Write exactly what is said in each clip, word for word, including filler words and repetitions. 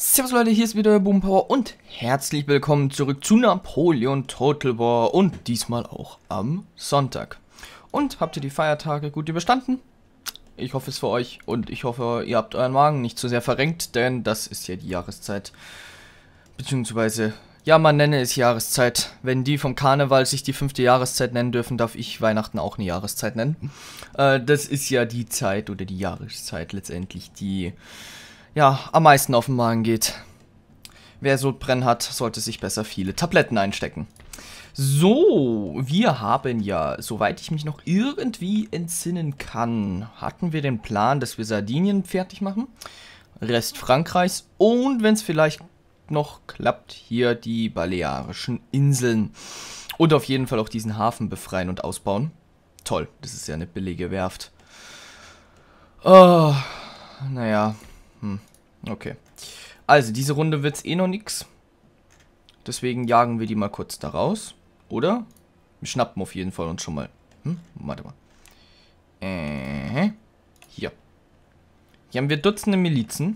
Servus Leute, hier ist wieder der Boompower und herzlich willkommen zurück zu Napoleon Total War und diesmal auch am Sonntag. Und habt ihr die Feiertage gut überstanden? Ich hoffe es für euch und ich hoffe, ihr habt euren Magen nicht zu sehr verrenkt, denn das ist ja die Jahreszeit. Beziehungsweise, ja, man nenne es Jahreszeit. Wenn die vom Karneval sich die fünfte Jahreszeit nennen dürfen, darf ich Weihnachten auch eine Jahreszeit nennen. Äh, das ist ja die Zeit oder die Jahreszeit letztendlich, die ja am meisten auf den Magen geht. Wer Sodbrennen hat, sollte sich besser viele Tabletten einstecken. So, wir haben ja, soweit ich mich noch irgendwie entsinnen kann, hatten wir den Plan, dass wir Sardinien fertig machen, Rest Frankreichs und wenn es vielleicht noch klappt, hier die Balearischen Inseln und auf jeden Fall auch diesen Hafen befreien und ausbauen. Toll, das ist ja eine billige Werft. Oh, naja, hm, okay. Also, diese Runde wird es eh noch nix. Deswegen jagen wir die mal kurz da raus. Oder? Wir schnappen auf jeden Fall uns schon mal. Hm? Warte mal. Äh, hier. Hier haben wir Dutzende Milizen.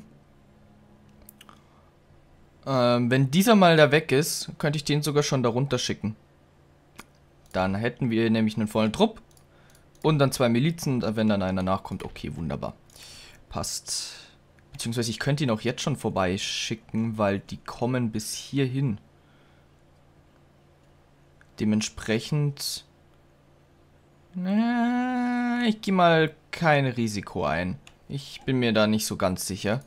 Ähm, wenn dieser mal da weg ist, könnte ich den sogar schon da runter schicken. Dann hätten wir nämlich einen vollen Trupp. Und dann zwei Milizen. Und wenn dann einer nachkommt, okay, wunderbar. Passt. Beziehungsweise ich könnte ihn auch jetzt schon vorbeischicken, weil die kommen bis hierhin. Dementsprechend... Na, ich gehe mal kein Risiko ein. Ich bin mir da nicht so ganz sicher.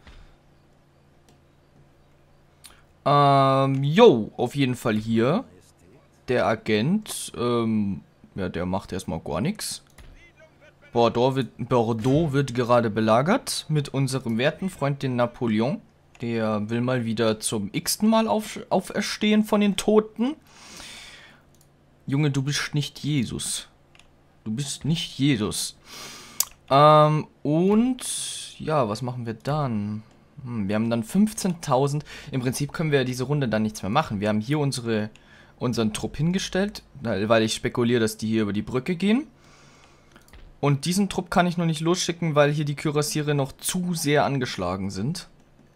Ähm, jo, auf jeden Fall hier. Der Agent, ähm, ja, der macht erstmal gar nichts. Bordeaux wird, Bordeaux wird gerade belagert mit unserem werten Freund, den Napoleon. Der will mal wieder zum x-ten Mal auf, auferstehen von den Toten. Junge, du bist nicht Jesus. Du bist nicht Jesus. Ähm, und, ja, was machen wir dann? Hm, wir haben dann fünfzehntausend. Im Prinzip können wir ja diese Runde dann nichts mehr machen. Wir haben hier unsere, unseren Trupp hingestellt, weil ich spekuliere, dass die hier über die Brücke gehen. Und diesen Trupp kann ich noch nicht losschicken, weil hier die Kürassiere noch zu sehr angeschlagen sind.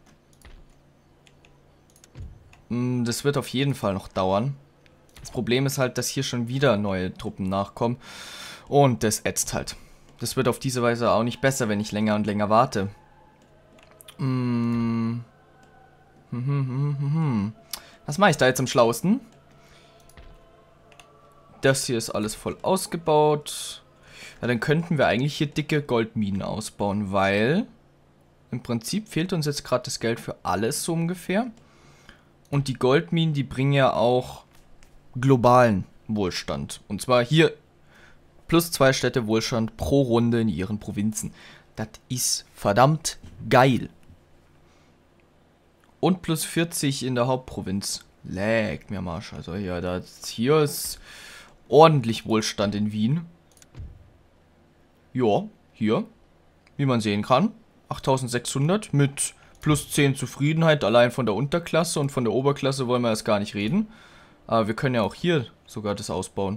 Das wird auf jeden Fall noch dauern. Das Problem ist halt, dass hier schon wieder neue Truppen nachkommen. Und das ätzt halt. Das wird auf diese Weise auch nicht besser, wenn ich länger und länger warte. Hm. Hm, hm, hm, hm, hm. Was mache ich da jetzt am schlauesten? Das hier ist alles voll ausgebaut. Ja, dann könnten wir eigentlich hier dicke Goldminen ausbauen, weil im Prinzip fehlt uns jetzt gerade das Geld für alles so ungefähr. Und die Goldminen, die bringen ja auch globalen Wohlstand. Und zwar hier plus zwei Städte Wohlstand pro Runde in ihren Provinzen. Das ist verdammt geil. Und plus vierzig in der Hauptprovinz. Lägt mir am Arsch. Also ja, das hier ist ordentlich Wohlstand in Wien. Ja, hier, wie man sehen kann, achttausendsechshundert mit plus zehn Zufriedenheit, allein von der Unterklasse und von der Oberklasse wollen wir erst gar nicht reden. Aber wir können ja auch hier sogar das ausbauen.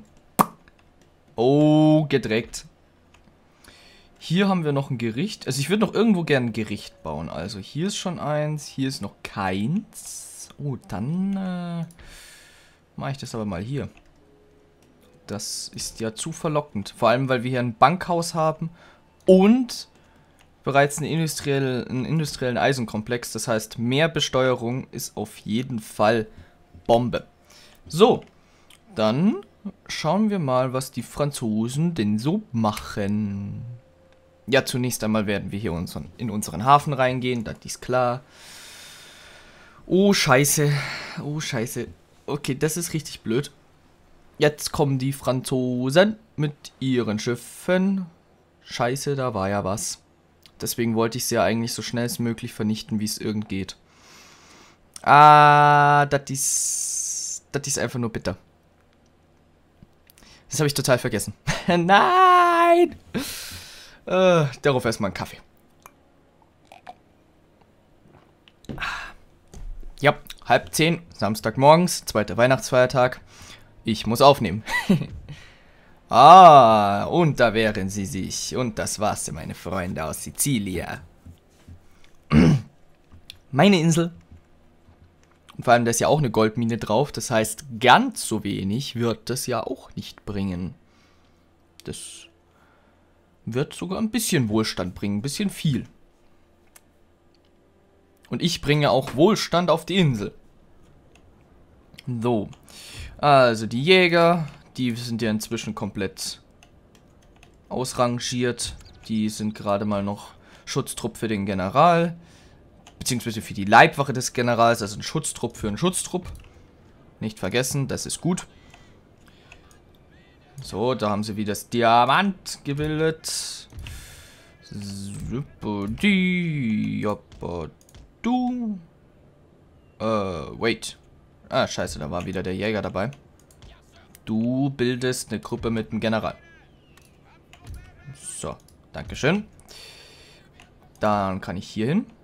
Oh, gedreckt. Hier haben wir noch ein Gericht. Also ich würde noch irgendwo gerne ein Gericht bauen. Also hier ist schon eins, hier ist noch keins. Oh, dann äh, mache ich das aber mal hier. Das ist ja zu verlockend. Vor allem, weil wir hier ein Bankhaus haben und bereits einen industriellen, einen industriellen Eisenkomplex. Das heißt, mehr Besteuerung ist auf jeden Fall Bombe. So, dann schauen wir mal, was die Franzosen denn so machen. Ja, zunächst einmal werden wir hier unseren, in unseren Hafen reingehen. Das ist klar. Oh, scheiße. Oh, scheiße. Okay, das ist richtig blöd. Jetzt kommen die Franzosen mit ihren Schiffen. Scheiße, da war ja was. Deswegen wollte ich sie ja eigentlich so schnellstmöglich vernichten, wie es irgend geht. Ah, das ist... Das ist einfach nur bitter. Das habe ich total vergessen. Nein! Äh, darauf erstmal einen Kaffee. Ja, halb zehn, Samstagmorgens, zweiter Weihnachtsfeiertag. Ich muss aufnehmen. Ah, und da wären sie sich. Und das war's, meine Freunde aus Sizilien. Meine Insel Und vor allem, da ist ja auch eine Goldmine drauf. Das heißt, ganz so wenig wird das ja auch nicht bringen. Das wird sogar ein bisschen Wohlstand bringen. Ein bisschen viel. Und ich bringe auch Wohlstand auf die Insel. So. Also die Jäger, die sind ja inzwischen komplett ausrangiert. Die sind gerade mal noch Schutztrupp für den General. Beziehungsweise für die Leibwache des Generals. Also ein Schutztrupp für einen Schutztrupp. Nicht vergessen, das ist gut. So, da haben sie wieder das Diamant gebildet. Du. Äh, wait. Ah, scheiße, da war wieder der Jäger dabei. Du bildest eine Gruppe mit dem General. So, dankeschön. Dann kann ich hier hin.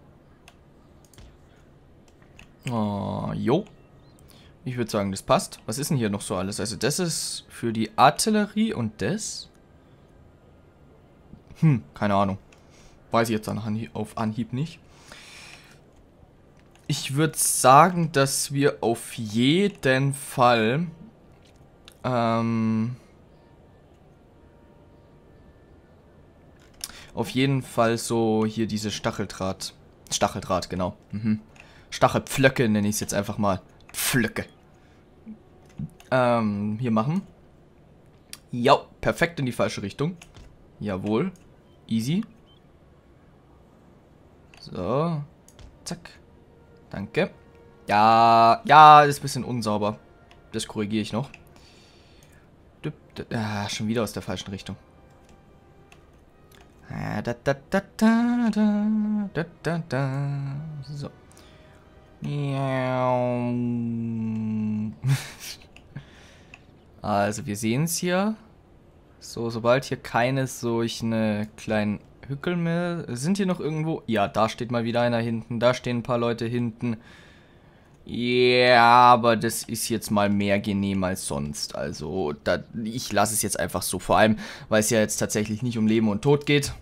Oh, jo. Ich würde sagen, das passt. Was ist denn hier noch so alles? Also das ist für die Artillerie und das? Hm, keine Ahnung. Weiß ich jetzt auf Anhieb nicht. Ich würde sagen, dass wir auf jeden Fall ähm, auf jeden Fall so hier diese Stacheldraht. Stacheldraht, genau. Mhm. Stachelpflöcke nenne ich es jetzt einfach mal. Pflöcke. Ähm, hier machen. Ja, perfekt in die falsche Richtung. Jawohl. Easy. So. Zack. Danke. Ja, ja, ist ein bisschen unsauber. Das korrigiere ich noch. Ah, schon wieder aus der falschen Richtung. So. Also, wir sehen es hier. So, sobald hier keine solchen kleinen Hückel mehr... Sind hier noch irgendwo? Ja, da steht mal wieder einer hinten. Da stehen ein paar Leute hinten. Ja, aber das ist jetzt mal mehr genehm als sonst. Also, da, ich lasse es jetzt einfach so. Vor allem, weil es ja jetzt tatsächlich nicht um Leben und Tod geht.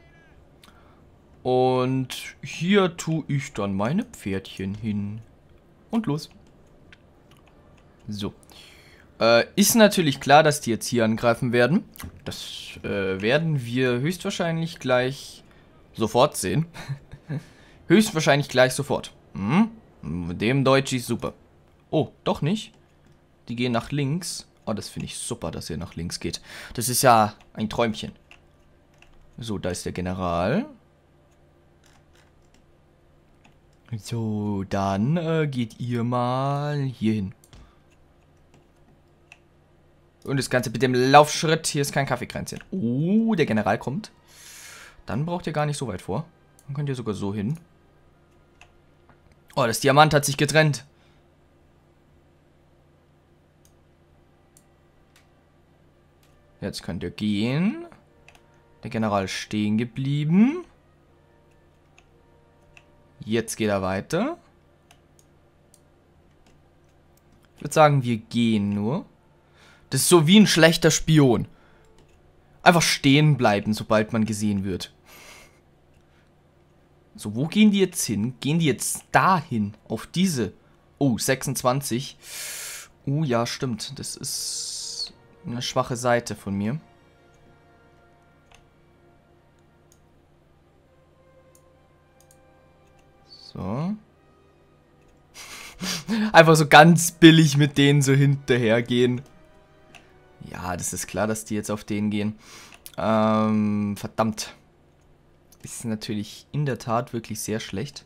Und hier tue ich dann meine Pferdchen hin. Und los. So. Äh, ist natürlich klar, dass die jetzt hier angreifen werden. Das äh, werden wir höchstwahrscheinlich gleich sofort sehen. Höchstwahrscheinlich gleich sofort. Hm? Mit dem Deutsch ist super. Oh, doch nicht. Die gehen nach links. Oh, das finde ich super, dass ihr nach links geht. Das ist ja ein Träumchen. So, da ist der General. So, dann äh, geht ihr mal hier hin. Und das Ganze mit dem Laufschritt. Hier ist kein Kaffeekränzchen. Oh, der General kommt. Dann braucht ihr gar nicht so weit vor. Dann könnt ihr sogar so hin. Oh, das Diamant hat sich getrennt. Jetzt könnt ihr gehen. Der General ist stehen geblieben. Jetzt geht er weiter. Ich würde sagen, wir gehen nur. Das ist so wie ein schlechter Spion. Einfach stehen bleiben, sobald man gesehen wird. So, wo gehen die jetzt hin? Gehen die jetzt dahin? Auf diese? Oh, sechsundzwanzig. Oh, ja, stimmt. Das ist eine schwache Seite von mir. So. Einfach so ganz billig mit denen so hinterhergehen. Ja, das ist klar, dass die jetzt auf den gehen. Ähm, verdammt. Ist natürlich in der Tat wirklich sehr schlecht.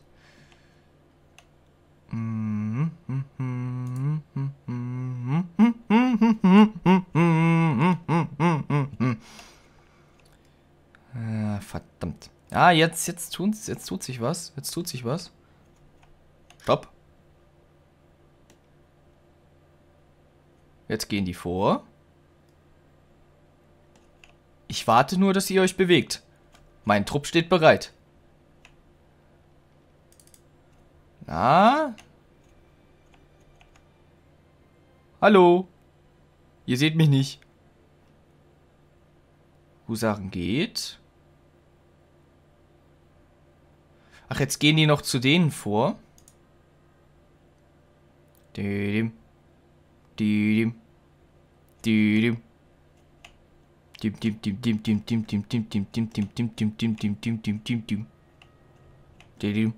Ah, verdammt. Ah, jetzt, jetzt tut's, jetzt tut sich was. Jetzt tut sich was. Stopp. Jetzt gehen die vor. Ich warte nur, dass ihr euch bewegt. Mein Trupp steht bereit. Na? Hallo? Ihr seht mich nicht. Husaren geht. Ach, jetzt gehen die noch zu denen vor. Didim. Didim. Didim. Dim dim dim dim dim dim dim dim dim dim dim dim dim dim dim dim dim dim dim. Didim.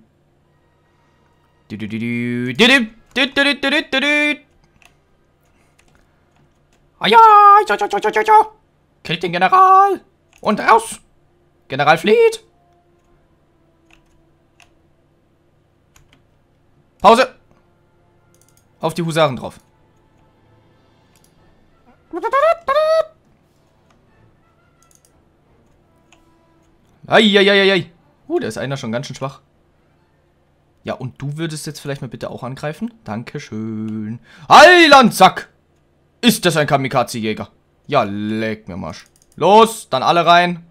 Didim. Didim. Didim. Ah ja, ja, ja, ja, ja, ja. Killt den General. Und raus. General flieht. Pause. Auf die Husaren drauf. Eieieiei. Uh, da ist einer schon ganz schön schwach. Ja, und du würdest jetzt vielleicht mal bitte auch angreifen? Dankeschön. Heilandsack! Ist das ein Kamikaze-Jäger? Ja, leck mir Marsch. Los, dann alle rein.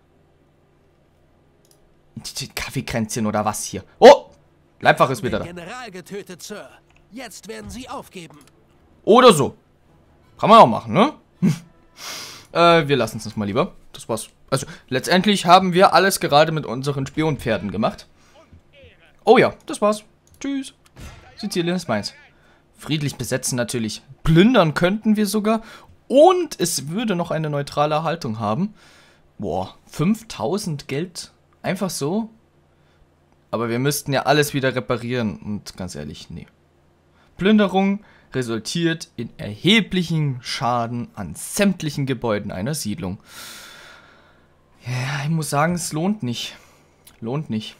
Kaffeekränzchen oder was hier? Oh! Leibwach ist wieder da. General getötet, Sir. Jetzt werden sie aufgeben. Oder so. Kann man auch machen, ne? äh, wir lassen es uns mal lieber. Das war's. Also, letztendlich haben wir alles gerade mit unseren Spionpferden gemacht. Oh ja, das war's. Tschüss. Sizilien ist meins. Friedlich besetzen natürlich. Plündern könnten wir sogar. Und es würde noch eine neutrale Haltung haben. Boah, fünftausend Geld. Einfach so. Aber wir müssten ja alles wieder reparieren. Und ganz ehrlich, nee. Plünderung resultiert in erheblichen Schaden an sämtlichen Gebäuden einer Siedlung. Ja, ich muss sagen, es lohnt nicht. Lohnt nicht.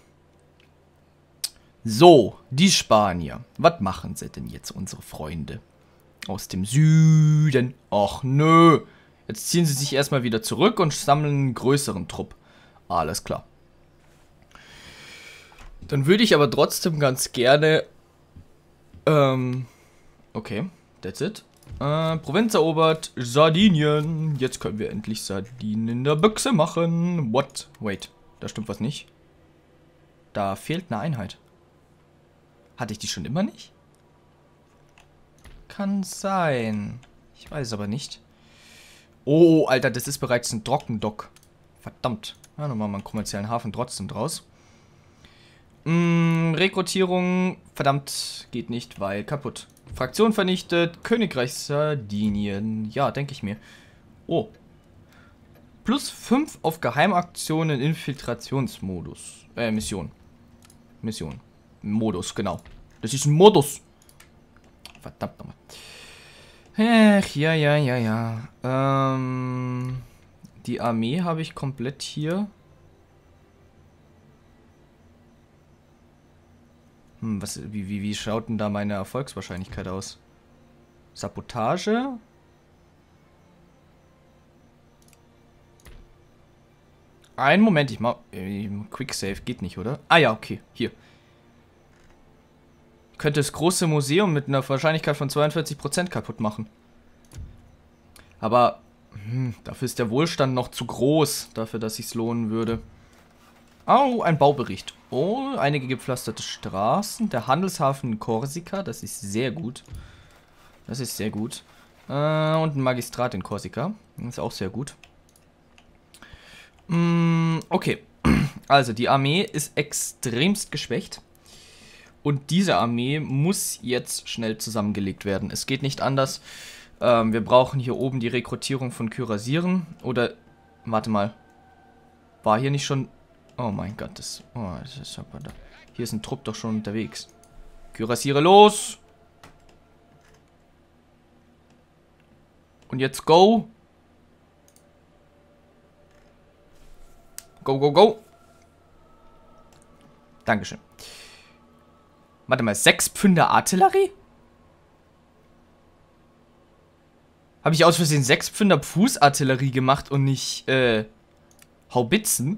So, die Spanier. Was machen sie denn jetzt, unsere Freunde? Aus dem Süden. Och, nö. Jetzt ziehen sie sich erstmal wieder zurück und sammeln einen größeren Trupp. Alles klar. Dann würde ich aber trotzdem ganz gerne... Ähm... Okay, that's it. Äh, Provinz erobert, Sardinien. Jetzt können wir endlich Sardinen in der Büchse machen. What? Wait, da stimmt was nicht. Da fehlt eine Einheit. Hatte ich die schon immer nicht? Kann sein. Ich weiß aber nicht. Oh, Alter, das ist bereits ein Trockendock. Verdammt. Ja, dann machen wir einen kommerziellen Hafen trotzdem draus. Mm, Rekrutierung, verdammt, geht nicht, weil kaputt. Fraktion vernichtet, Königreich Sardinien. Ja, denke ich mir. Oh. Plus fünf auf Geheimaktionen Infiltrationsmodus. Äh, Mission. Mission. Modus, genau. Das ist ein Modus. Verdammt nochmal. Ach, ja, ja, ja, ja. Ähm, die Armee habe ich komplett hier. Hm, was, wie, wie, wie schaut denn da meine Erfolgswahrscheinlichkeit aus? Sabotage? Einen Moment, ich mach... Äh, Quick Save geht nicht, oder? Ah ja, okay, hier. Ich könnte das große Museum mit einer Wahrscheinlichkeit von zweiundvierzig Prozent kaputt machen. Aber hm, dafür ist der Wohlstand noch zu groß, dafür, dass sich's lohnen würde. Oh, ein Baubericht. Oh, einige gepflasterte Straßen. Der Handelshafen in Korsika, das ist sehr gut. Das ist sehr gut. Äh, und ein Magistrat in Korsika. Das ist auch sehr gut. Mm, okay. Also, die Armee ist extremst geschwächt. Und diese Armee muss jetzt schnell zusammengelegt werden. Es geht nicht anders. Ähm, wir brauchen hier oben die Rekrutierung von Kürassieren. Oder, warte mal. War hier nicht schon... Oh mein Gott, das... Oh, das ist aber da. Hier ist ein Trupp doch schon unterwegs. Kürassiere los! Und jetzt go! Go, go, go! Dankeschön. Warte mal, sechs Pfünder Artillerie? Habe ich aus Versehen sechs Pfünder Fußartillerie gemacht und nicht, äh, Haubitzen?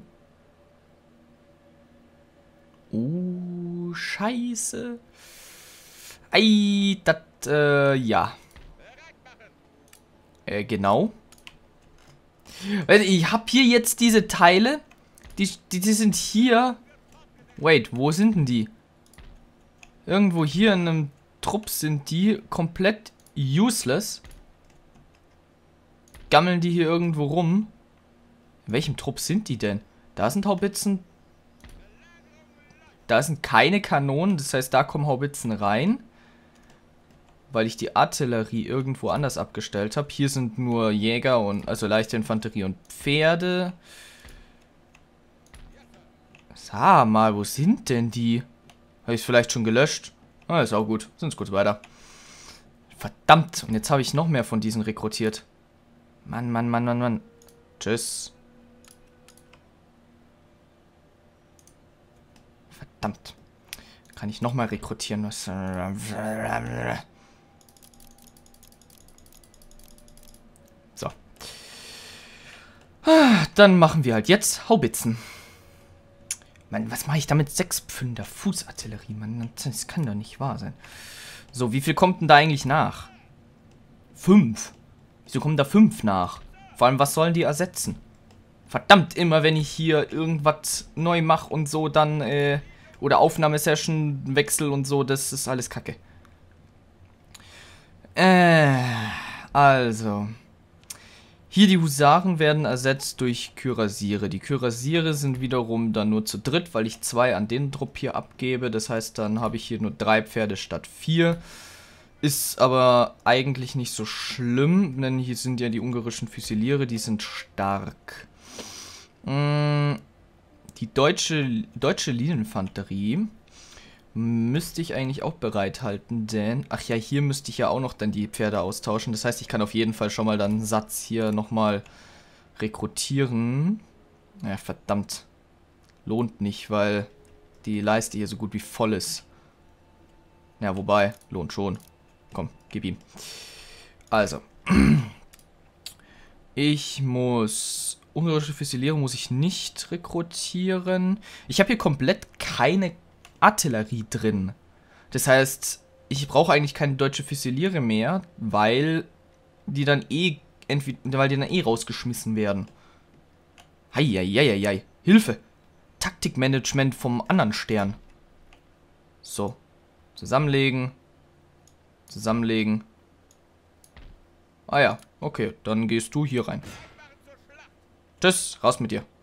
Oh, scheiße. Ei, das, äh, ja. Äh, genau. Ich habe hier jetzt diese Teile. Die, die, die sind hier. Wait, wo sind denn die? Irgendwo hier in einem Trupp sind die komplett useless. Gammeln die hier irgendwo rum? In welchem Trupp sind die denn? Da sind Haubitzen. Da sind keine Kanonen, das heißt, da kommen Haubitzen rein. weil ich die Artillerie irgendwo anders abgestellt habe. Hier sind nur Jäger und also leichte Infanterie und Pferde. Sag mal, wo sind denn die? Habe ich es vielleicht schon gelöscht? Ah, ist auch gut. Sind kurz weiter. Verdammt, und jetzt habe ich noch mehr von diesen rekrutiert. Mann, Mann, Mann, Mann, Mann. Tschüss. Verdammt. Kann ich nochmal rekrutieren? Was? So. Dann machen wir halt jetzt Haubitzen. Mann, was mache ich damit? Sechs Pfünder Fußartillerie, Mann. Das kann doch nicht wahr sein. So, wie viel kommt denn da eigentlich nach? Fünf. Wieso kommen da fünf nach? Vor allem, was sollen die ersetzen? Verdammt, immer wenn ich hier irgendwas neu mache und so, dann, äh, oder Aufnahmesession wechsel und so, das ist alles Kacke. Äh, also. Hier die Husaren werden ersetzt durch Kürassiere. Die Kürassiere sind wiederum dann nur zu dritt, weil ich zwei an den Trupp hier abgebe. Das heißt, dann habe ich hier nur drei Pferde statt vier. Ist aber eigentlich nicht so schlimm, denn hier sind ja die ungarischen Füsiliere, die sind stark. Die deutsche, deutsche Linieninfanterie müsste ich eigentlich auch bereithalten, denn... Ach ja, hier müsste ich ja auch noch dann die Pferde austauschen. Das heißt, ich kann auf jeden Fall schon mal dann einen Satz hier nochmal rekrutieren. Ja, verdammt. Lohnt nicht, weil die Leiste hier so gut wie voll ist. Ja, wobei, lohnt schon. Komm, gib ihm. Also. Ich muss... Ungarische Füsiliere muss ich nicht rekrutieren. Ich habe hier komplett keine Artillerie drin. Das heißt, ich brauche eigentlich keine deutsche Füsiliere mehr, weil die dann eh entweder, weil die dann eh rausgeschmissen werden. Heieieiei. Hilfe! Taktikmanagement vom anderen Stern. So. Zusammenlegen. Zusammenlegen. Ah ja, okay, dann gehst du hier rein. Tschüss, raus mit dir.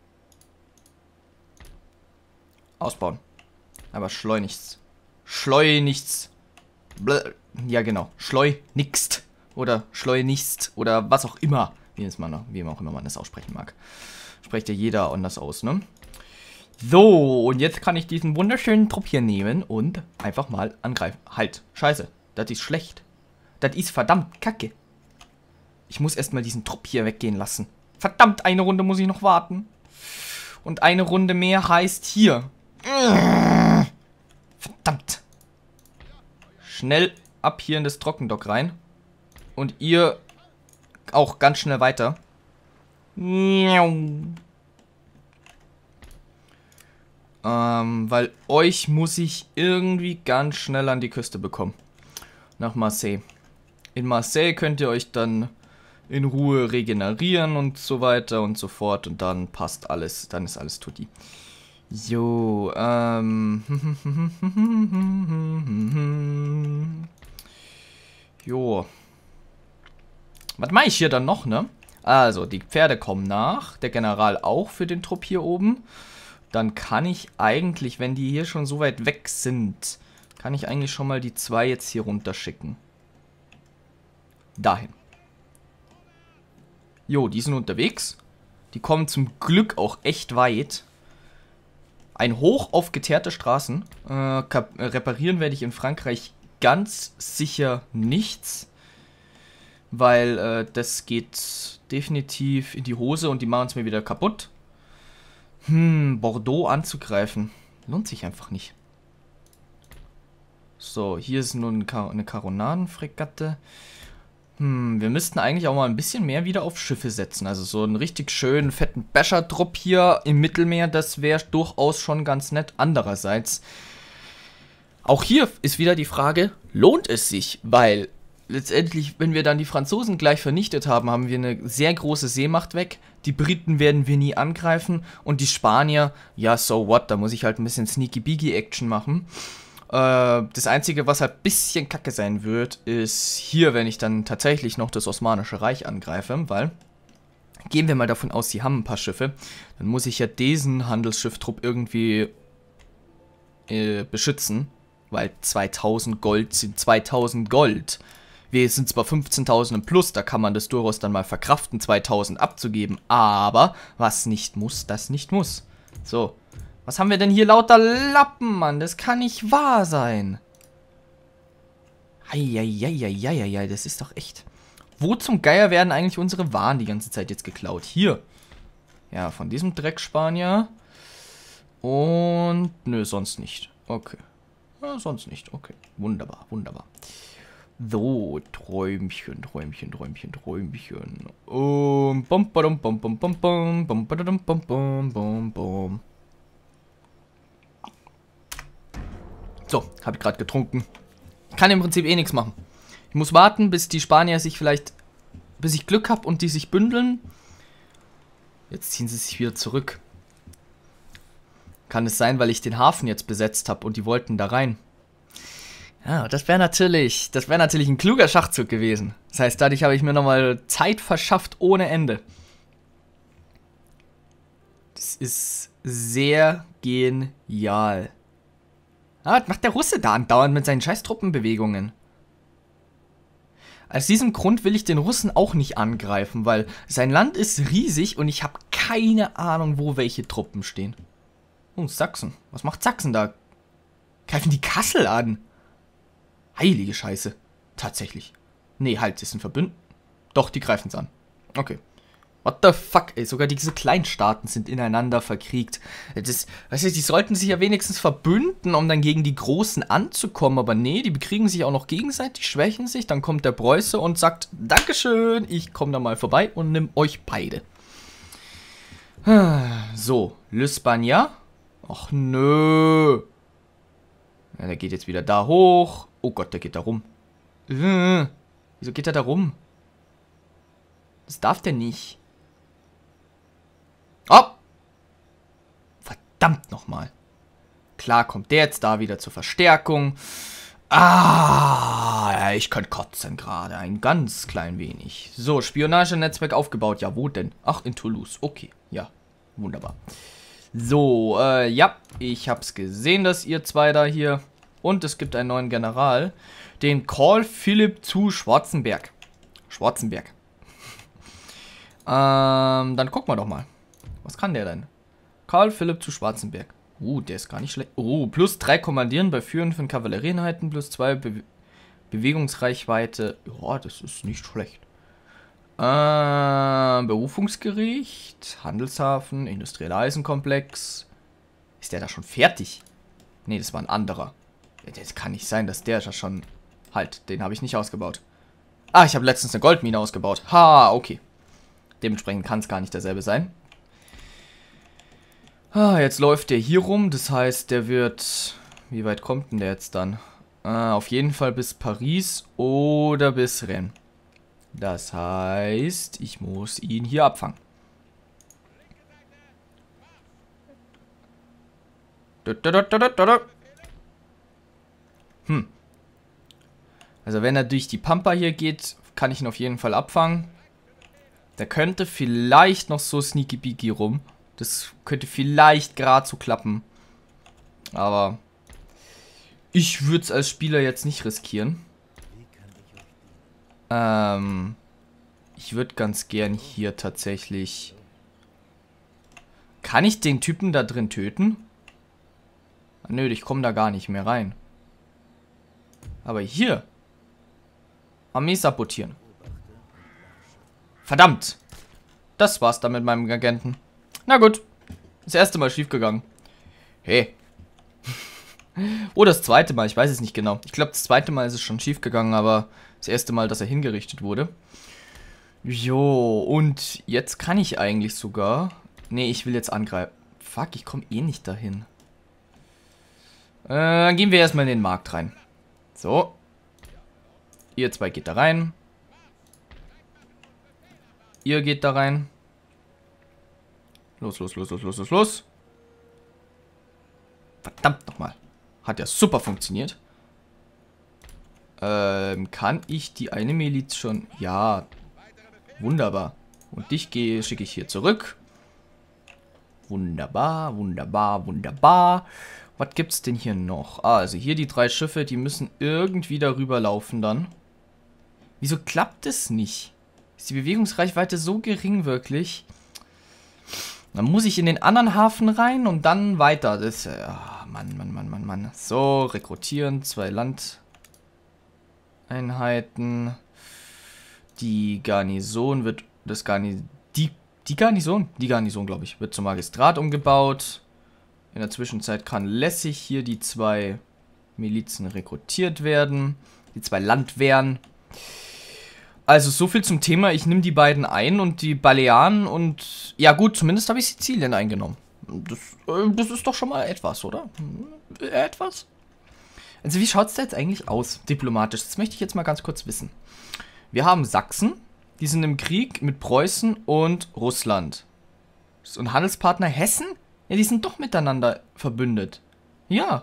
Ausbauen. Aber schleunigst. Schleunigst. Bläh. Ja, genau. Schleunigst. Oder schleunigst. Oder was auch immer. Wie, es man, wie auch immer man das aussprechen mag. Spricht ja jeder anders aus, ne? So, und jetzt kann ich diesen wunderschönen Trupp hier nehmen und einfach mal angreifen. Halt. Scheiße. Das ist schlecht. Das ist verdammt kacke. Ich muss erstmal diesen Trupp hier weggehen lassen. Verdammt, eine Runde muss ich noch warten. Und eine Runde mehr heißt hier. Verdammt. Schnell ab hier in das Trockendock rein. Und ihr auch ganz schnell weiter. Ähm, weil euch muss ich irgendwie ganz schnell an die Küste bekommen. Nach Marseille. In Marseille könnt ihr euch dann in Ruhe regenerieren und so weiter und so fort. Und dann passt alles. Dann ist alles tutti. Jo, ähm. Jo. Was mache ich hier dann noch, ne? Also, die Pferde kommen nach. Der General auch für den Trupp hier oben. Dann kann ich eigentlich, wenn die hier schon so weit weg sind, kann ich eigentlich schon mal die zwei jetzt hier runterschicken. Dahin. Jo, die sind unterwegs. Die kommen zum Glück auch echt weit. Ein Hoch auf geteerte Straßen. Äh, reparieren werde ich in Frankreich ganz sicher nichts. Weil äh, das geht definitiv in die Hose und die machen es mir wieder kaputt. Hm, Bordeaux anzugreifen. Lohnt sich einfach nicht. So, hier ist nun eine Karonadenfregatte. Hm, wir müssten eigentlich auch mal ein bisschen mehr wieder auf Schiffe setzen. Also so einen richtig schönen, fetten Becher-Trupp hier im Mittelmeer, das wäre durchaus schon ganz nett. Andererseits, auch hier ist wieder die Frage, lohnt es sich? Weil letztendlich, wenn wir dann die Franzosen gleich vernichtet haben, haben wir eine sehr große Seemacht weg. Die Briten werden wir nie angreifen. Und die Spanier, ja, so what, da muss ich halt ein bisschen Sneaky-Beaky-Action machen. Das Einzige, was halt ein bisschen kacke sein wird, ist hier, wenn ich dann tatsächlich noch das Osmanische Reich angreife, weil, gehen wir mal davon aus, sie haben ein paar Schiffe, dann muss ich ja diesen Handelsschifftrupp irgendwie äh, beschützen, weil zweitausend Gold sind zweitausend Gold. Wir sind zwar fünfzehntausend im Plus, da kann man das durchaus dann mal verkraften, zweitausend abzugeben. Aber was nicht muss, das nicht muss. So, was haben wir denn hier? Lauter Lappen, Mann. Das kann nicht wahr sein. Eieieiei, das ist doch echt... Wo zum Geier werden eigentlich unsere Waren die ganze Zeit jetzt geklaut? Hier. Ja, von diesem Dreckspanier. Und... Nö, sonst nicht. Okay. Ja, sonst nicht. Okay. Wunderbar, wunderbar. So, Träumchen, Träumchen, Träumchen, Träumchen. Um, bum, badum, bum, bum, bum, bum, bum, badum, bum, bum, bum, bum. So, habe ich gerade getrunken. Ich kann im Prinzip eh nichts machen. Ich muss warten, bis die Spanier sich vielleicht, bis ich Glück habe und die sich bündeln. Jetzt ziehen sie sich wieder zurück. Kann es sein, weil ich den Hafen jetzt besetzt habe und die wollten da rein. Ja, das wäre natürlich, das wäre natürlich ein kluger Schachzug gewesen. Das heißt, dadurch habe ich mir nochmal Zeit verschafft ohne Ende. Das ist sehr genial. Ah, was macht der Russe da andauernd mit seinen scheiß Truppenbewegungen? Aus diesem Grund will ich den Russen auch nicht angreifen, weil sein Land ist riesig und ich habe keine Ahnung, wo welche Truppen stehen. Oh, Sachsen. Was macht Sachsen da? Greifen die Kassel an? Heilige Scheiße. Tatsächlich. Nee, halt, ist ein Verbünden. Doch, die greifen es an. Okay. What the fuck, ey. Sogar diese Kleinstaaten sind ineinander verkriegt. Das, weißt du, die sollten sich ja wenigstens verbünden, um dann gegen die Großen anzukommen. Aber nee, die bekriegen sich auch noch gegenseitig, schwächen sich. Dann kommt der Preuße und sagt, Dankeschön, ich komme da mal vorbei und nimm euch beide. So, Le Spagna. Ach, nö. Ja, der geht jetzt wieder da hoch. Oh Gott, der geht da rum. Äh, wieso geht er da rum? Das darf der nicht. Oh! Verdammt nochmal. Klar kommt der jetzt da wieder zur Verstärkung. Ah, ich könnte kotzen gerade. Ein ganz klein wenig. So, Spionagenetzwerk aufgebaut. Ja, wo denn? Ach, in Toulouse. Okay, ja, wunderbar. So, äh, ja, ich hab's gesehen, dass ihr zwei da hier... Und es gibt einen neuen General, den Karl Philipp zu Schwarzenberg. Schwarzenberg. ähm, dann gucken wir doch mal. Was kann der denn? Karl Philipp zu Schwarzenberg. Uh, der ist gar nicht schlecht. Oh, plus drei Kommandieren bei Führen von Kavallerieeinheiten, plus zwei Be Bewegungsreichweite. Ja, das ist nicht schlecht. Ähm, Berufungsgericht, Handelshafen, industrieller Eisenkomplex. Ist der da schon fertig? Nee, das war ein anderer. Das kann nicht sein, dass der schon... Halt, den habe ich nicht ausgebaut. Ah, ich habe letztens eine Goldmine ausgebaut. Ha, okay. Dementsprechend kann es gar nicht derselbe sein. Ah, jetzt läuft der hier rum. Das heißt, der wird... Wie weit kommt denn der jetzt dann? Ah, auf jeden Fall bis Paris oder bis Rennes. Das heißt, ich muss ihn hier abfangen. Da, da, da, da, da, da. Hm. Also wenn er durch die Pampa hier geht, kann ich ihn auf jeden Fall abfangen. Der könnte vielleicht noch so sneaky beaky rum. Das könnte vielleicht gerade so klappen. Aber ich würde es als Spieler jetzt nicht riskieren. Ähm, ich würde ganz gern hier tatsächlich... Kann ich den Typen da drin töten? Nö, ich komme da gar nicht mehr rein. Aber hier. Armee sabotieren. Verdammt. Das war's dann mit meinem Agenten. Na gut. Das erste Mal schief gegangen. Hey. Oder das zweite Mal, ich weiß es nicht genau. Ich glaube, das zweite Mal ist es schon schief gegangen, aber das erste Mal, dass er hingerichtet wurde. Jo, und jetzt kann ich eigentlich sogar... Nee, ich will jetzt angreifen. Fuck, ich komme eh nicht dahin. Äh, dann gehen wir erstmal in den Markt rein. So. Ihr zwei geht da rein. Ihr geht da rein. Los, los, los, los, los, los, los. Verdammt nochmal. Hat ja super funktioniert. Ähm, kann ich die eine Miliz schon... Ja. Wunderbar. Und dich schicke ich hier zurück. Wunderbar, wunderbar, wunderbar. Was gibt's denn hier noch? Ah, also hier die drei Schiffe, die müssen irgendwie darüber laufen dann. Wieso klappt es nicht? Ist die Bewegungsreichweite so gering wirklich? Dann muss ich in den anderen Hafen rein und dann weiter. Das, äh, Mann, Mann, Mann, Mann, Mann. So, rekrutieren, zwei Landeinheiten. Die Garnison wird, das Garnison, die, die Garnison, die Garnison, glaube ich, wird zum Magistrat umgebaut. In der Zwischenzeit kann lässig hier die zwei Milizen rekrutiert werden. Die zwei Landwehren. Also so viel zum Thema. Ich nehme die beiden ein und die Balearen und... Ja gut, zumindest habe ich Sizilien eingenommen. Das, äh, das ist doch schon mal etwas, oder? Etwas? Also wie schaut es da jetzt eigentlich aus, diplomatisch? Das möchte ich jetzt mal ganz kurz wissen. Wir haben Sachsen. Die sind im Krieg mit Preußen und Russland. Und Handelspartner Hessen? Ja, die sind doch miteinander verbündet. Ja.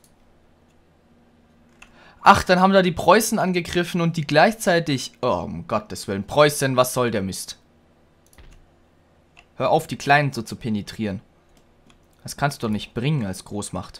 Ach, dann haben da die Preußen angegriffen und die gleichzeitig... Oh, um Gottes Willen. Preußen, was soll der Mist? Hör auf, die Kleinen so zu penetrieren. Das kannst du doch nicht bringen als Großmacht.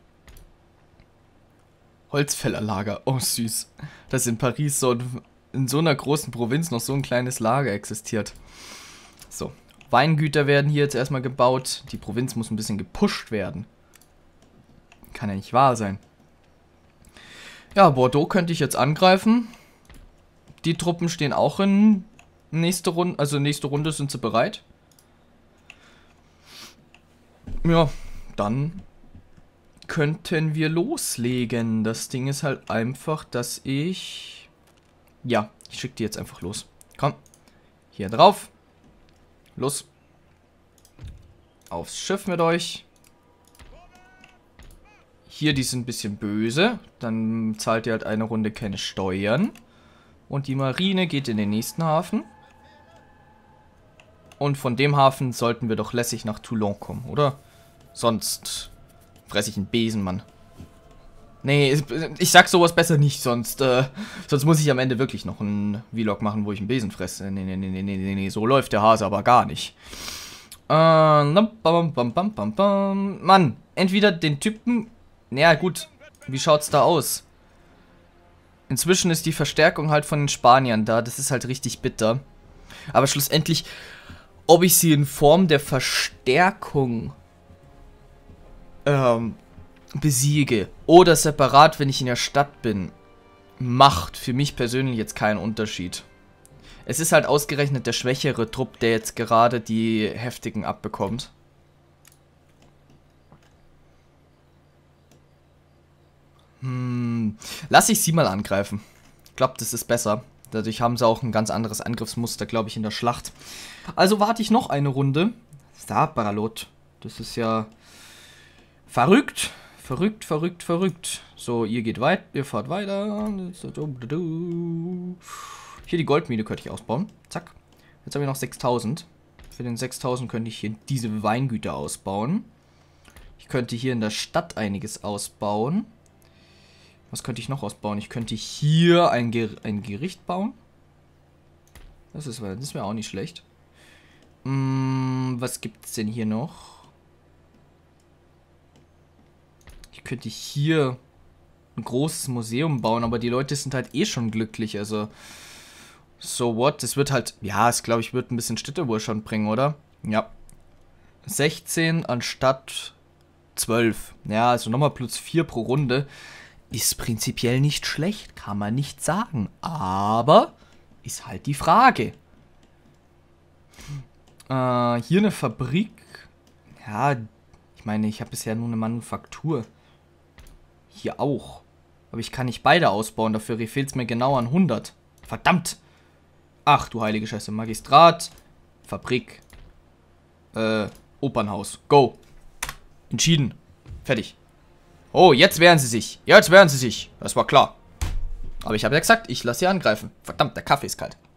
Holzfällerlager. Oh, süß. Dass in Paris so in so einer großen Provinz noch so ein kleines Lager existiert. So. Weingüter werden hier jetzt erstmal gebaut. Die Provinz muss ein bisschen gepusht werden. Kann ja nicht wahr sein. Ja, Bordeaux könnte ich jetzt angreifen. Die Truppen stehen auch in nächste Runde. Also nächste Runde sind sie bereit. Ja, dann könnten wir loslegen. Das Ding ist halt einfach, dass ich... Ja, ich schicke die jetzt einfach los. Komm. Hier drauf. Los. Aufs Schiff mit euch. Hier, die sind ein bisschen böse. Dann zahlt ihr halt eine Runde keine Steuern. Und die Marine geht in den nächsten Hafen. Und von dem Hafen sollten wir doch lässig nach Toulon kommen, oder? Sonst fresse ich einen Besen, Mann. Nee, ich sag sowas besser nicht, sonst äh, sonst muss ich am Ende wirklich noch einen Vlog machen, wo ich einen Besen fresse. Nee, nee, nee, nee, nee, nee, nee, so läuft der Hase aber gar nicht. Äh, bam, bam, bam, bam, bam. Mann, entweder den Typen... Naja, gut, wie schaut's da aus? Inzwischen ist die Verstärkung halt von den Spaniern da, das ist halt richtig bitter. Aber schlussendlich, ob ich sie in Form der Verstärkung ähm, besiege oder separat, wenn ich in der Stadt bin, macht für mich persönlich jetzt keinen Unterschied. Es ist halt ausgerechnet der schwächere Trupp, der jetzt gerade die heftigen abbekommt. Hm, lass ich sie mal angreifen. Ich glaube, das ist besser. Dadurch haben sie auch ein ganz anderes Angriffsmuster, glaube ich, in der Schlacht. Also warte ich noch eine Runde. Saparalot. Das ist ja verrückt. Verrückt, verrückt, verrückt. So, ihr geht weit, ihr fahrt weiter. Hier die Goldmine könnte ich ausbauen. Zack. Jetzt habe ich noch sechstausend. Für den sechstausend könnte ich hier diese Weingüter ausbauen. Ich könnte hier in der Stadt einiges ausbauen. Was könnte ich noch ausbauen? Ich könnte hier ein, Ger ein Gericht bauen. Das ist, das wäre auch nicht schlecht. Hm, was gibt es denn hier noch? Ich könnte hier ein großes Museum bauen, aber die Leute sind halt eh schon glücklich, also so what? Das wird halt, ja, es glaube ich wird ein bisschen Städtewohlstand bringen, oder? Ja. sechzehn anstatt zwölf. Ja, also nochmal plus vier pro Runde. Ist prinzipiell nicht schlecht, kann man nicht sagen. Aber ist halt die Frage. Äh, hier eine Fabrik. Ja, ich meine, ich habe bisher nur eine Manufaktur. Hier auch. Aber ich kann nicht beide ausbauen, dafür fehlt es mir genau an hundert. Verdammt! Ach du heilige Scheiße. Magistrat, Fabrik, äh, Opernhaus. Go! Entschieden. Fertig. Oh, jetzt wehren sie sich. Jetzt wehren sie sich. Das war klar. Aber ich habe ja gesagt, ich lasse sie angreifen. Verdammt, der Kaffee ist kalt.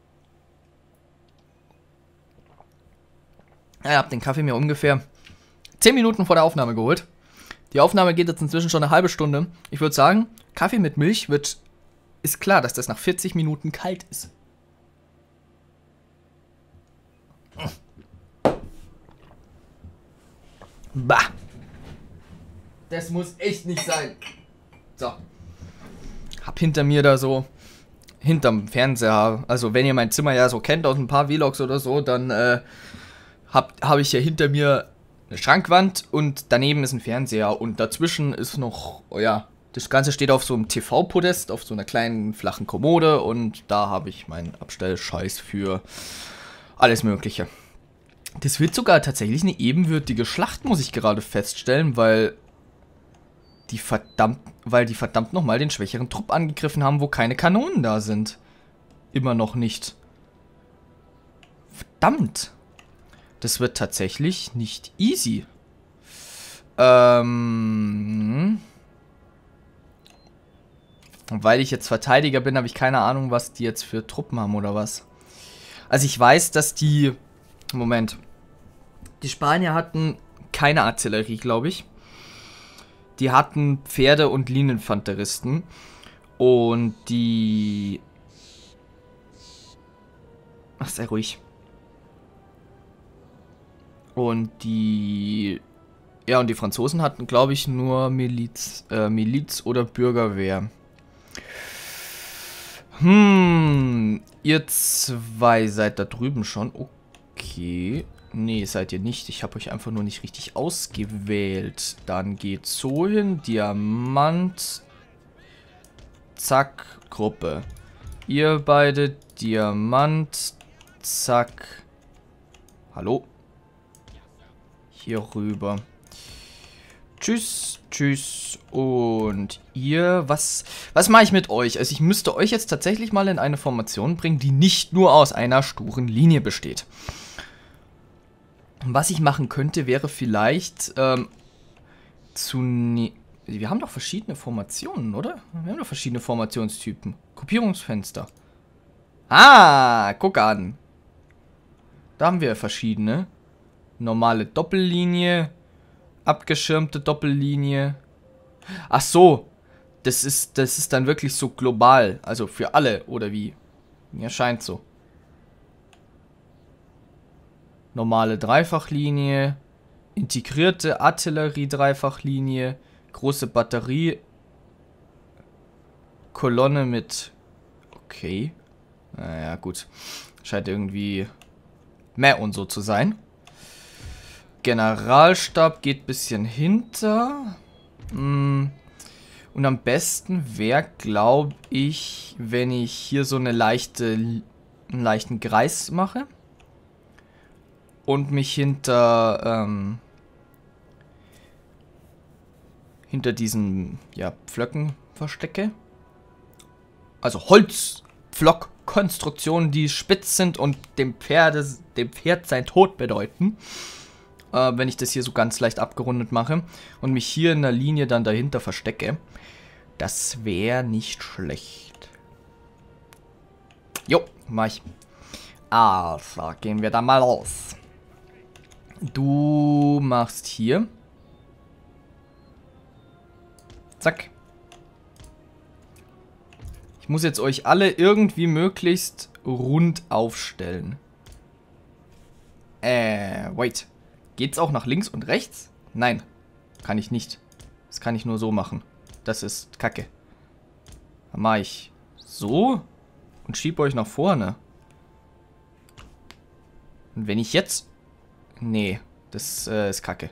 Ja, ich habe den Kaffee mir ungefähr zehn Minuten vor der Aufnahme geholt. Die Aufnahme geht jetzt inzwischen schon eine halbe Stunde. Ich würde sagen, Kaffee mit Milch wird... Ist klar, dass das nach vierzig Minuten kalt ist. Bah. Das muss echt nicht sein. So. Hab hinter mir da so, hinterm Fernseher, also wenn ihr mein Zimmer ja so kennt aus ein paar Vlogs oder so, dann äh, hab, hab ich ja hinter mir eine Schrankwand und daneben ist ein Fernseher und dazwischen ist noch, oh ja, das Ganze steht auf so einem T V-Podest, auf so einer kleinen flachen Kommode und da habe ich meinen Abstellscheiß für alles Mögliche. Das wird sogar tatsächlich eine ebenwürdige Schlacht, muss ich gerade feststellen, weil die verdammt, weil die verdammt nochmal den schwächeren Trupp angegriffen haben, wo keine Kanonen da sind. Immer noch nicht. Verdammt. Das wird tatsächlich nicht easy. Ähm... Und weil ich jetzt Verteidiger bin, habe ich keine Ahnung, was die jetzt für Truppen haben oder was. Also ich weiß, dass die... Moment. Die Spanier hatten keine Artillerie, glaube ich. Die hatten Pferde- und Linieninfanteristen. Und die... Ach, sei ruhig. Und die... Ja, und die Franzosen hatten, glaube ich, nur Miliz, äh, Miliz oder Bürgerwehr. Hm, ihr zwei seid da drüben schon. Okay. Nee, seid ihr nicht. Ich habe euch einfach nur nicht richtig ausgewählt. Dann geht so hin. Diamant. Zack. Gruppe. Ihr beide. Diamant. Zack. Hallo. Hier rüber. Tschüss, tschüss. Und ihr, was, was mache ich mit euch? Also ich müsste euch jetzt tatsächlich mal in eine Formation bringen, die nicht nur aus einer sturen Linie besteht. Was ich machen könnte, wäre vielleicht ähm, zu... Ne Wir haben doch verschiedene Formationen, oder? Wir haben doch verschiedene Formationstypen. Gruppierungsfenster. Ah, guck an. Da haben wir verschiedene. Normale Doppellinie. Abgeschirmte Doppellinie. Ach so. Das ist, das ist dann wirklich so global. Also für alle, oder wie? Mir scheint so. Normale Dreifachlinie. Integrierte Artillerie-Dreifachlinie. Große Batterie. Kolonne mit... Okay. Naja, gut. Scheint irgendwie mehr und so zu sein. Generalstab geht ein bisschen hinter. Und am besten wäre, glaube ich, wenn ich hier so eine leichte, einen leichten Kreis mache. Und mich hinter, ähm, hinter diesen, ja, Pflöcken verstecke. Also Holzpflockkonstruktionen, die spitz sind und dem Pferde, dem Pferd sein Tod bedeuten. Äh, wenn ich das hier so ganz leicht abgerundet mache. Und mich hier in der Linie dann dahinter verstecke. Das wäre nicht schlecht. Jo, mach ich. Also, gehen wir da mal raus. Du machst hier. Zack. Ich muss jetzt euch alle irgendwie möglichst rund aufstellen. Äh, wait. Geht's auch nach links und rechts? Nein, kann ich nicht. Das kann ich nur so machen. Das ist Kacke. Dann mache ich so und schiebe euch nach vorne. Und wenn ich jetzt... Nee, das äh, ist Kacke.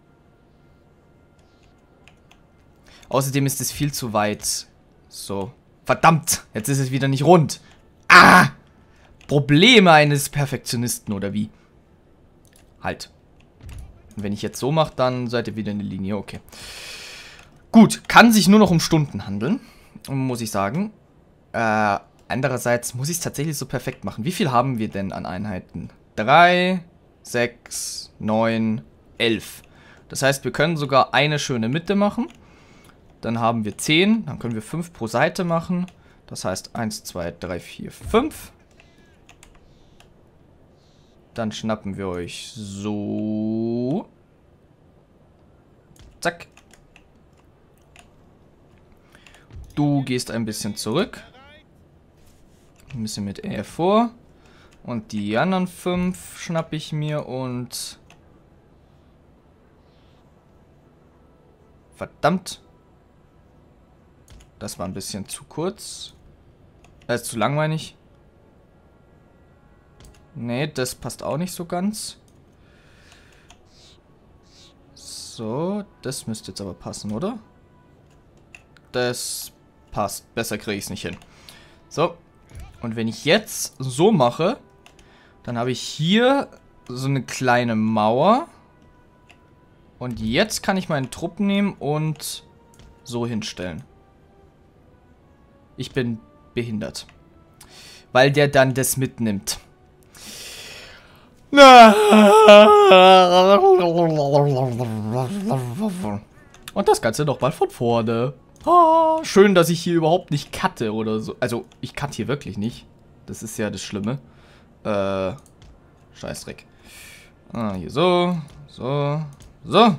Außerdem ist es viel zu weit. So. Verdammt, jetzt ist es wieder nicht rund. Ah! Probleme eines Perfektionisten, oder wie? Halt. Und wenn ich jetzt so mache, dann seid ihr wieder in der Linie. Okay. Gut, kann sich nur noch um Stunden handeln, muss ich sagen. Äh, andererseits muss ich es tatsächlich so perfekt machen. Wie viel haben wir denn an Einheiten? Drei... sechs, neun, elf. Das heißt, wir können sogar eine schöne Mitte machen. Dann haben wir zehn. Dann können wir fünf pro Seite machen. Das heißt eins, zwei, drei, vier, fünf. Dann schnappen wir euch so. Zack. Du gehst ein bisschen zurück. Ein bisschen mit R vor. Und die anderen fünf schnappe ich mir und Verdammt. Das war ein bisschen zu kurz. Das ist zu lang, meine ich. Nee, das passt auch nicht so ganz. So, das müsste jetzt aber passen, oder? Das passt. Besser kriege ich es nicht hin. So. Und wenn ich jetzt so mache, dann habe ich hier so eine kleine Mauer. Und jetzt kann ich meinen Trupp nehmen und so hinstellen. Ich bin behindert. Weil der dann das mitnimmt. Und das Ganze nochmal von vorne. Oh, schön, dass ich hier überhaupt nicht cutte oder so. Also, ich cut hier wirklich nicht. Das ist ja das Schlimme. Äh, Scheißdreck. Ah, hier so. So. So.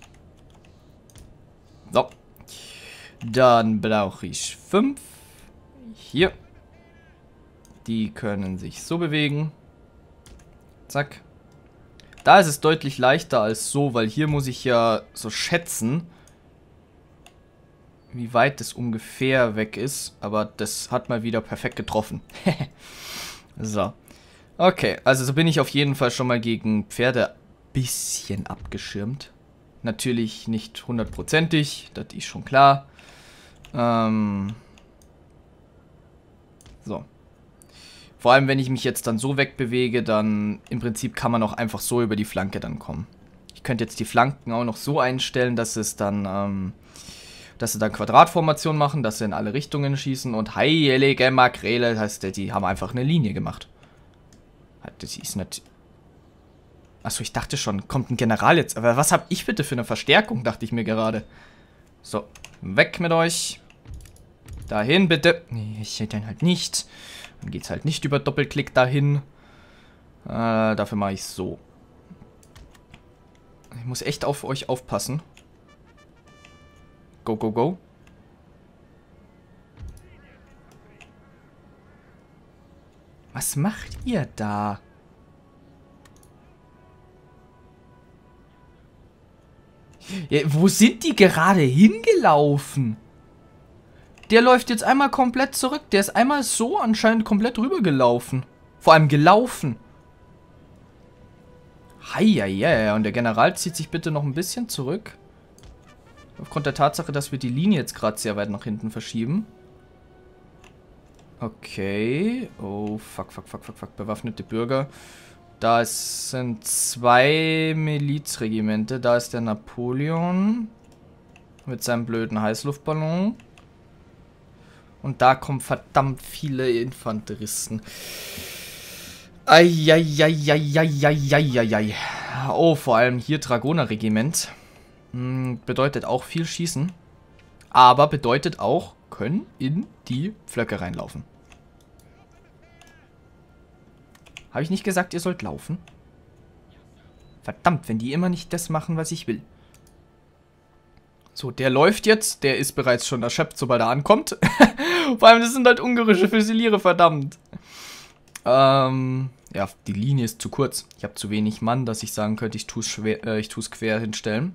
So. Dann brauche ich fünf. Hier. Die können sich so bewegen. Zack. Da ist es deutlich leichter als so, weil hier muss ich ja so schätzen, wie weit das ungefähr weg ist. Aber das hat mal wieder perfekt getroffen. So. Okay, also so bin ich auf jeden Fall schon mal gegen Pferde ein bisschen abgeschirmt. Natürlich nicht hundertprozentig, das ist schon klar. Ähm... So. Vor allem, wenn ich mich jetzt dann so wegbewege, dann im Prinzip kann man auch einfach so über die Flanke dann kommen. Ich könnte jetzt die Flanken auch noch so einstellen, dass es dann, ähm, dass sie dann Quadratformation machen, dass sie in alle Richtungen schießen und heilige Makrele, das heißt, die haben einfach eine Linie gemacht. Das ist nicht... Achso, ich dachte schon, kommt ein General jetzt. Aber was habe ich bitte für eine Verstärkung, dachte ich mir gerade. So, weg mit euch. Dahin bitte. Nee, ich sehe den halt nicht. Dann geht es halt nicht über Doppelklick dahin. Äh, dafür mache ich so. Ich muss echt auf euch aufpassen. Go, go, go. Was macht ihr da? Ja, wo sind die gerade hingelaufen? Der läuft jetzt einmal komplett zurück. Der ist einmal so anscheinend komplett rübergelaufen. Vor allem gelaufen. Heieiei. Und der General zieht sich bitte noch ein bisschen zurück. Aufgrund der Tatsache, dass wir die Linie jetzt gerade sehr weit nach hinten verschieben. Okay. Oh, fuck, fuck, fuck, fuck, fuck. Bewaffnete Bürger. Da sind zwei Milizregimente. Da ist der Napoleon. Mit seinem blöden Heißluftballon. Und da kommen verdammt viele Infanteristen. Eieieiei. Oh, vor allem hier Dragonerregiment. Hm, bedeutet auch viel Schießen. Aber bedeutet auch, können in die Pflöcke reinlaufen. Habe ich nicht gesagt, ihr sollt laufen? Verdammt, wenn die immer nicht das machen, was ich will. So, der läuft jetzt. Der ist bereits schon erschöpft, sobald er ankommt. Vor allem, das sind halt ungarische Füsiliere, verdammt. Ähm, ja, die Linie ist zu kurz. Ich habe zu wenig Mann, dass ich sagen könnte, ich tue es schwer, äh, ich tue es quer hinstellen.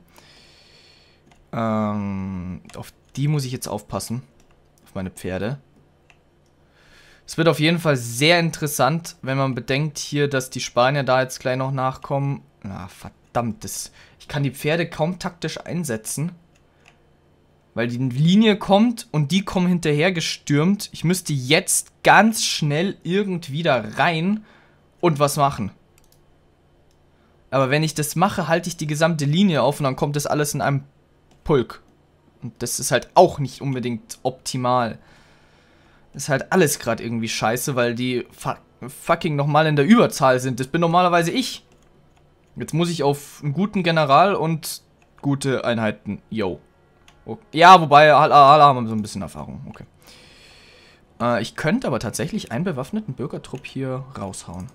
Ähm, auf die muss ich jetzt aufpassen. Auf meine Pferde. Es wird auf jeden Fall sehr interessant, wenn man bedenkt hier, dass die Spanier da jetzt gleich noch nachkommen. Na, verdammt, das, ich kann die Pferde kaum taktisch einsetzen. Weil die Linie kommt und die kommen hinterher gestürmt. Ich müsste jetzt ganz schnell irgendwie da rein und was machen. Aber wenn ich das mache, halte ich die gesamte Linie auf und dann kommt das alles in einem Pulk. Und das ist halt auch nicht unbedingt optimal. Das ist halt alles gerade irgendwie scheiße, weil die fucking nochmal in der Überzahl sind. Das bin normalerweise ich. Jetzt muss ich auf einen guten General und gute Einheiten. Yo. Okay. Ja, wobei, alle, alle haben so ein bisschen Erfahrung. Okay. Äh, ich könnte aber tatsächlich einen bewaffneten Bürgertrupp hier raushauen.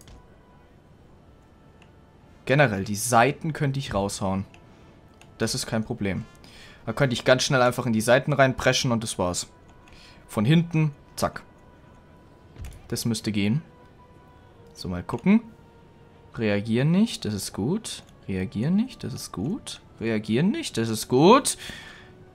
Generell, die Seiten könnte ich raushauen. Das ist kein Problem. Da könnte ich ganz schnell einfach in die Seiten reinpreschen und das war's. Von hinten, zack. Das müsste gehen. So, mal gucken. Reagieren nicht, das ist gut. Reagieren nicht, das ist gut. Reagieren nicht, das ist gut.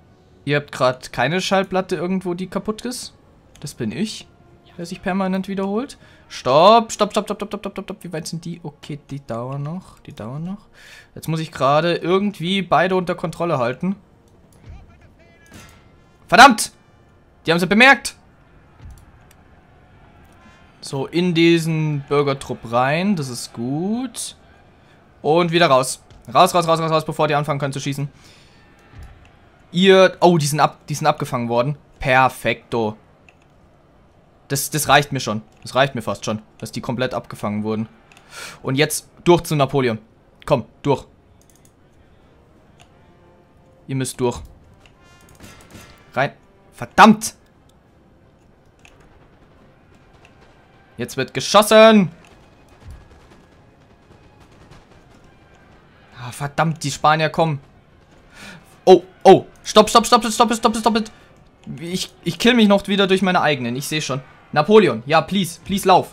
Ihr habt gerade keine Schallplatte irgendwo, die kaputt ist. Das bin ich, der sich permanent wiederholt. Stopp, stopp, stopp, stopp, stopp, stopp, stopp, stopp. Wie weit sind die? Okay, die dauern noch. Die dauern noch. Jetzt muss ich gerade irgendwie beide unter Kontrolle halten. Verdammt! Die haben sie bemerkt. So, in diesen Bürgertrupp rein. Das ist gut. Und wieder raus. Raus, raus, raus, raus, raus, bevor die anfangen können zu schießen. Ihr... Oh, die sind, ab, die sind abgefangen worden. Perfekto. Das, das reicht mir schon. Das reicht mir fast schon, dass die komplett abgefangen wurden. Und jetzt durch zu Napoleon. Komm, durch. Ihr müsst durch. Rein. Verdammt! Jetzt wird geschossen! Ah, verdammt, die Spanier kommen. Oh, oh. Stopp, stopp, stopp, stopp, stopp, stopp, stopp. Ich, ich kill mich noch wieder durch meine eigenen. Ich sehe schon. Napoleon, ja, please, please, lauf.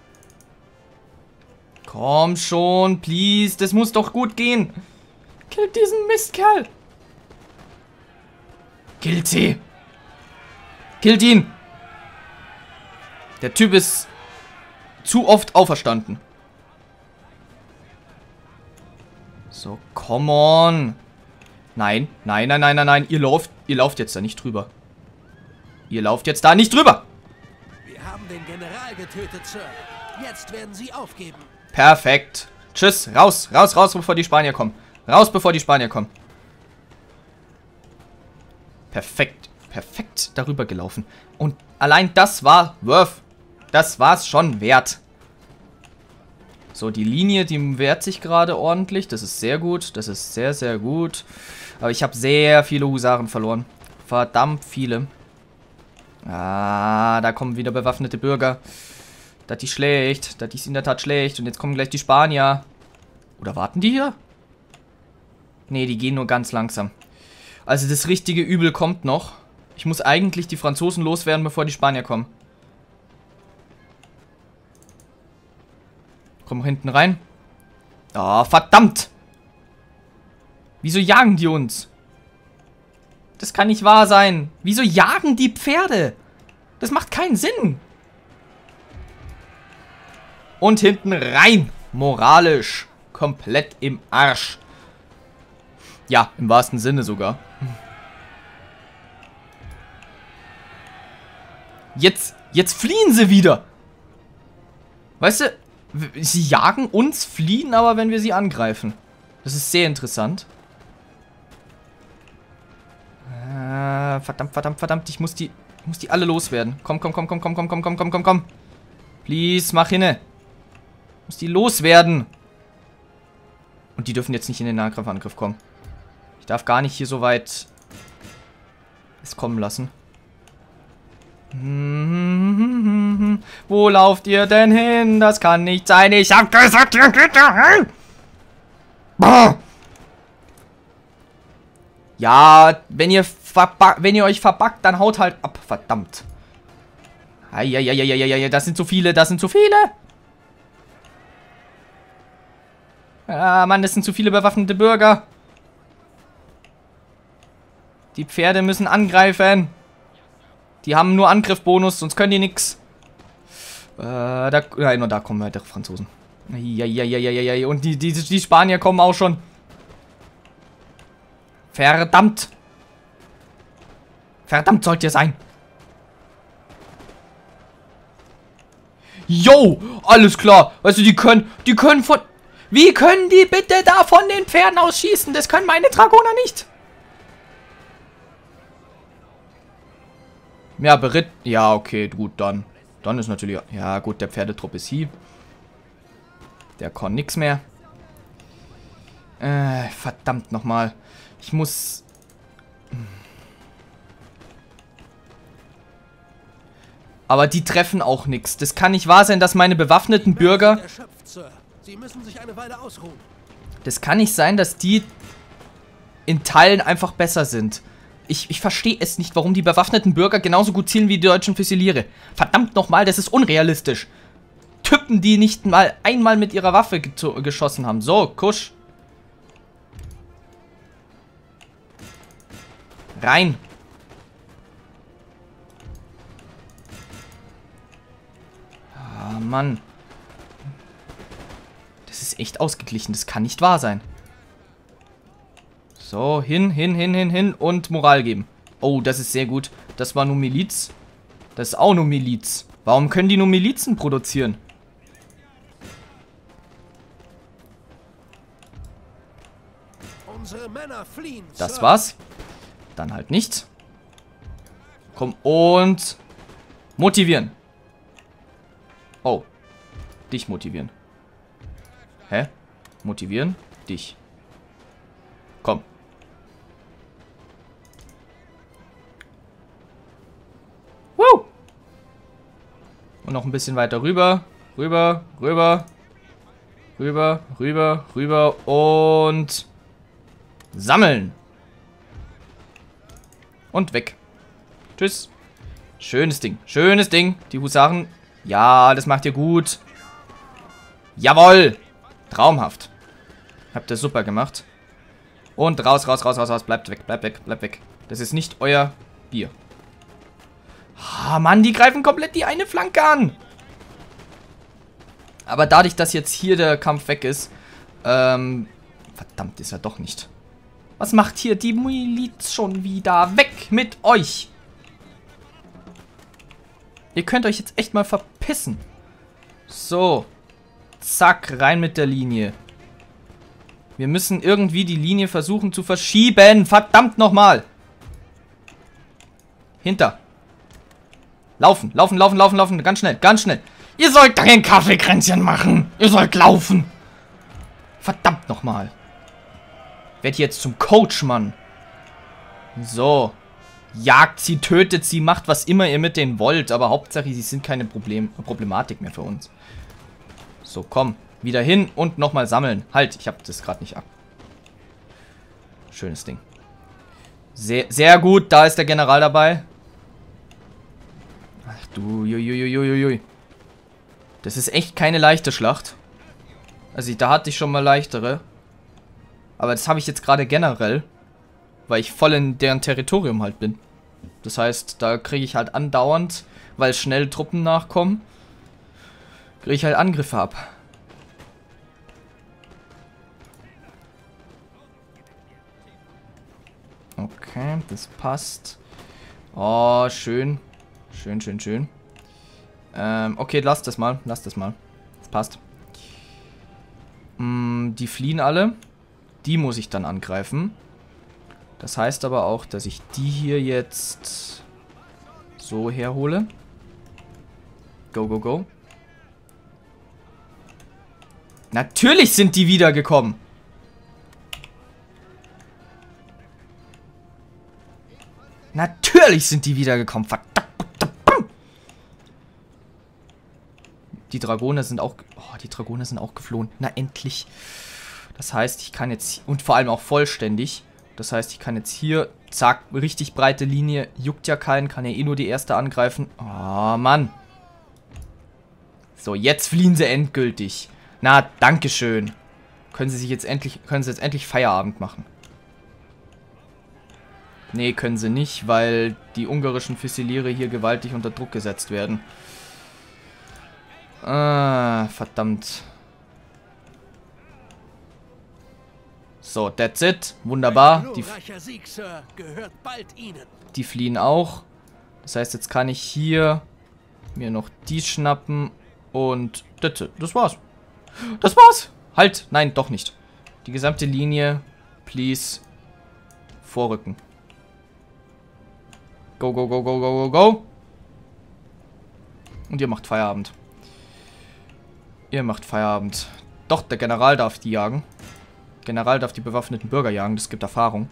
Komm schon, please. Das muss doch gut gehen. Killt diesen Mistkerl. Killt sie. Killt ihn. Der Typ ist zu oft auferstanden. So, come on. Nein, nein, nein, nein, nein, nein. Ihr lauft, ihr lauft jetzt da nicht drüber. Ihr lauft jetzt da nicht drüber. Wir haben den General getötet, Sir. Jetzt werden sie aufgeben. Perfekt. Tschüss. Raus, raus, raus, bevor die Spanier kommen. Raus, bevor die Spanier kommen. Perfekt. Perfekt darüber gelaufen. Und allein das war Worth. Das war's schon wert. So, die Linie, die wehrt sich gerade ordentlich. Das ist sehr gut. Das ist sehr, sehr gut. Aber ich habe sehr viele Husaren verloren. Verdammt viele. Ah, da kommen wieder bewaffnete Bürger. Das ist schlecht. Das ist in der Tat schlecht. Und jetzt kommen gleich die Spanier. Oder warten die hier? Nee, die gehen nur ganz langsam. Also das richtige Übel kommt noch. Ich muss eigentlich die Franzosen loswerden, bevor die Spanier kommen. Komm hinten rein. Ah, oh, verdammt! Wieso jagen die uns? Das kann nicht wahr sein. Wieso jagen die Pferde? Das macht keinen Sinn. Und hinten rein. Moralisch. Komplett im Arsch. Ja, im wahrsten Sinne sogar. Jetzt, jetzt fliehen sie wieder. Weißt du, sie jagen uns, fliehen aber, wenn wir sie angreifen. Das ist sehr interessant. Äh, verdammt, verdammt, verdammt. Ich muss die, ich muss die alle loswerden. Komm, komm, komm, komm, komm, komm, komm, komm, komm, komm, komm. Please, mach hinne. Ich muss die loswerden. Und die dürfen jetzt nicht in den Nahkampfangriff kommen. Ich darf gar nicht hier so weit es kommen lassen. Hm, wo lauft ihr denn hin? Das kann nicht sein. Ich hab gesagt, ihr geht da hin. Boah. Ja, wenn ihr, wenn ihr euch verbackt, dann haut halt ab. Verdammt. Eieieiei, das sind zu viele, das sind zu viele. Ah, Mann, das sind zu viele bewaffnete Bürger. Die Pferde müssen angreifen. Die haben nur Angriffbonus, sonst können die nix. Äh, da, nein, nur da kommen weitere Franzosen. Eieieiei, und die, die, die Spanier kommen auch schon. Verdammt. Verdammt sollt ihr sein. Yo, alles klar. Weißt du, die können, die können von... Wie können die bitte da von den Pferden aus schießen? Das können meine Dragoner nicht. Ja, beritt... Ja, okay, gut, dann. Dann ist natürlich... Ja, gut, der Pferdetrupp ist hier. Der kann nix mehr. Äh, verdammt nochmal. Ich muss... Aber die treffen auch nichts. Das kann nicht wahr sein, dass meine bewaffneten Bürger... Sie müssen sich eine Weile ausruhen. Das kann nicht sein, dass die in Teilen einfach besser sind. Ich, ich verstehe es nicht, warum die bewaffneten Bürger genauso gut zielen wie die deutschen Füsiliere. Verdammt nochmal, das ist unrealistisch. Typen, die nicht mal einmal mit ihrer Waffe geschossen haben. So, Kusch. Rein. Mann. Das ist echt ausgeglichen. Das kann nicht wahr sein. So, hin, hin, hin, hin, hin und Moral geben. Oh, das ist sehr gut. Das war nur Miliz. Das ist auch nur Miliz. Warum können die nur Milizen produzieren? Unsere Männer fliehen. Das war's. Dann halt nicht. Komm, und motivieren. Oh. Dich motivieren. Hä? Motivieren? Dich. Komm. Woo! Und noch ein bisschen weiter rüber. Rüber, rüber. Rüber, rüber, rüber und sammeln. Und weg. Tschüss. Schönes Ding. Schönes Ding. Die Husaren. Ja, das macht ihr gut. Jawohl. Traumhaft. Habt ihr super gemacht. Und raus, raus, raus, raus, raus. Bleibt weg, bleibt weg, bleibt weg. Das ist nicht euer Bier. Ah, Mann, die greifen komplett die eine Flanke an. Aber dadurch, dass jetzt hier der Kampf weg ist, ähm, verdammt, ist er doch nicht. Was macht hier die Miliz schon wieder? Weg mit euch! Ihr könnt euch jetzt echt mal verpissen. So. Zack, rein mit der Linie. Wir müssen irgendwie die Linie versuchen zu verschieben. Verdammt nochmal. Hinter. Laufen, laufen, laufen, laufen, laufen. Ganz schnell, ganz schnell. Ihr sollt kein Kaffeekränzchen machen. Ihr sollt laufen. Verdammt nochmal. Werd jetzt zum Coach, Mann. So. Jagt sie, tötet sie, macht was immer ihr mit denen wollt. Aber Hauptsache, sie sind keine Problem Problematik mehr für uns. So, komm. Wieder hin und nochmal sammeln. Halt, ich habe das gerade nicht ab. Schönes Ding. Sehr, sehr gut, da ist der General dabei. Ach du, juiuiuiui. Das ist echt keine leichte Schlacht. Also da hatte ich schon mal leichtere. Aber das habe ich jetzt gerade generell. Weil ich voll in deren Territorium halt bin. Das heißt, da kriege ich halt andauernd, weil schnell Truppen nachkommen, kriege ich halt Angriffe ab. Okay, das passt. Oh, schön. Schön, schön, schön. Ähm, okay, lass das mal. Lass das mal. Das passt. Mm, die fliehen alle. Die muss ich dann angreifen. Das heißt aber auch, dass ich die hier jetzt so herhole. Go, go, go. Natürlich sind die wiedergekommen. Natürlich sind die wiedergekommen. Verdammt. Die Dragoner sind auch... Oh, die Dragoner sind auch geflohen. Na, endlich. Das heißt, ich kann jetzt... Und vor allem auch vollständig. Das heißt, ich kann jetzt hier... Zack, richtig breite Linie. Juckt ja keinen. Kann ja eh nur die erste angreifen. Oh, Mann. So, jetzt fliehen sie endgültig. Na, dankeschön. Können sie sich jetzt endlich... Können sie jetzt endlich Feierabend machen. Nee, können sie nicht, weil die ungarischen Füsiliere hier gewaltig unter Druck gesetzt werden. Ah, verdammt. So, that's it. Wunderbar. Die, Sieg, Sir, gehört bald Ihnen. die fliehen auch. Das heißt, jetzt kann ich hier mir noch die schnappen. Und that's it. Das war's. Das war's. Halt. Nein, doch nicht. Die gesamte Linie. Please. Vorrücken. Go, go, go, go, go, go, go. Und ihr macht Feierabend. Ihr macht Feierabend. Doch, der General darf die jagen. General darf die bewaffneten Bürger jagen. Das gibt Erfahrung.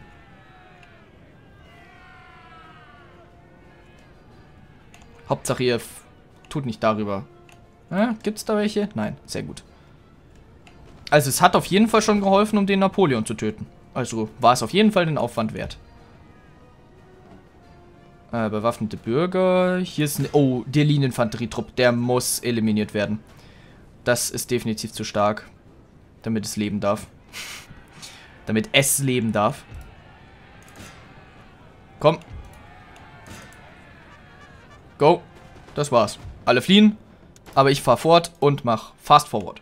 Hauptsache ihr tut nicht darüber. Äh, gibt's da welche? Nein, sehr gut. Also es hat auf jeden Fall schon geholfen, um den Napoleon zu töten. Also war es auf jeden Fall den Aufwand wert. Äh, bewaffnete Bürger. Hier ist ein... Oh, der Linieninfanterietrupp. Der muss eliminiert werden. Das ist definitiv zu stark. Damit es leben darf. Damit es leben darf. Komm. Go. Das war's. Alle fliehen. Aber ich fahre fort und mache Fast Forward.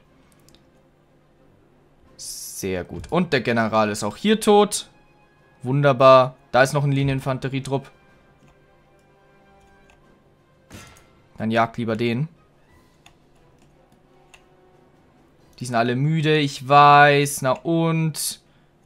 Sehr gut. Und der General ist auch hier tot. Wunderbar. Da ist noch ein Linieninfanterietrupp. Dann jagt lieber den. Die sind alle müde, ich weiß. Na und?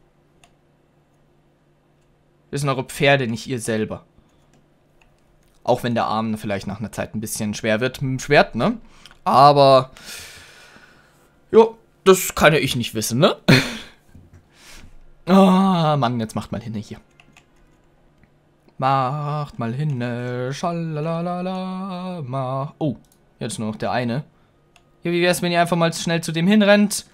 Das sind eure Pferde, nicht ihr selber. Auch wenn der Arm vielleicht nach einer Zeit ein bisschen schwer wird mit dem Schwert, ne? Aber... Jo, das kann ja ich nicht wissen, ne? Ah, Mann, jetzt macht mal hin hier. Macht mal hin, schalalala, mach... Oh, jetzt nur noch der eine. Ja, wie wär's, wenn ihr einfach mal schnell zu dem hinrennt?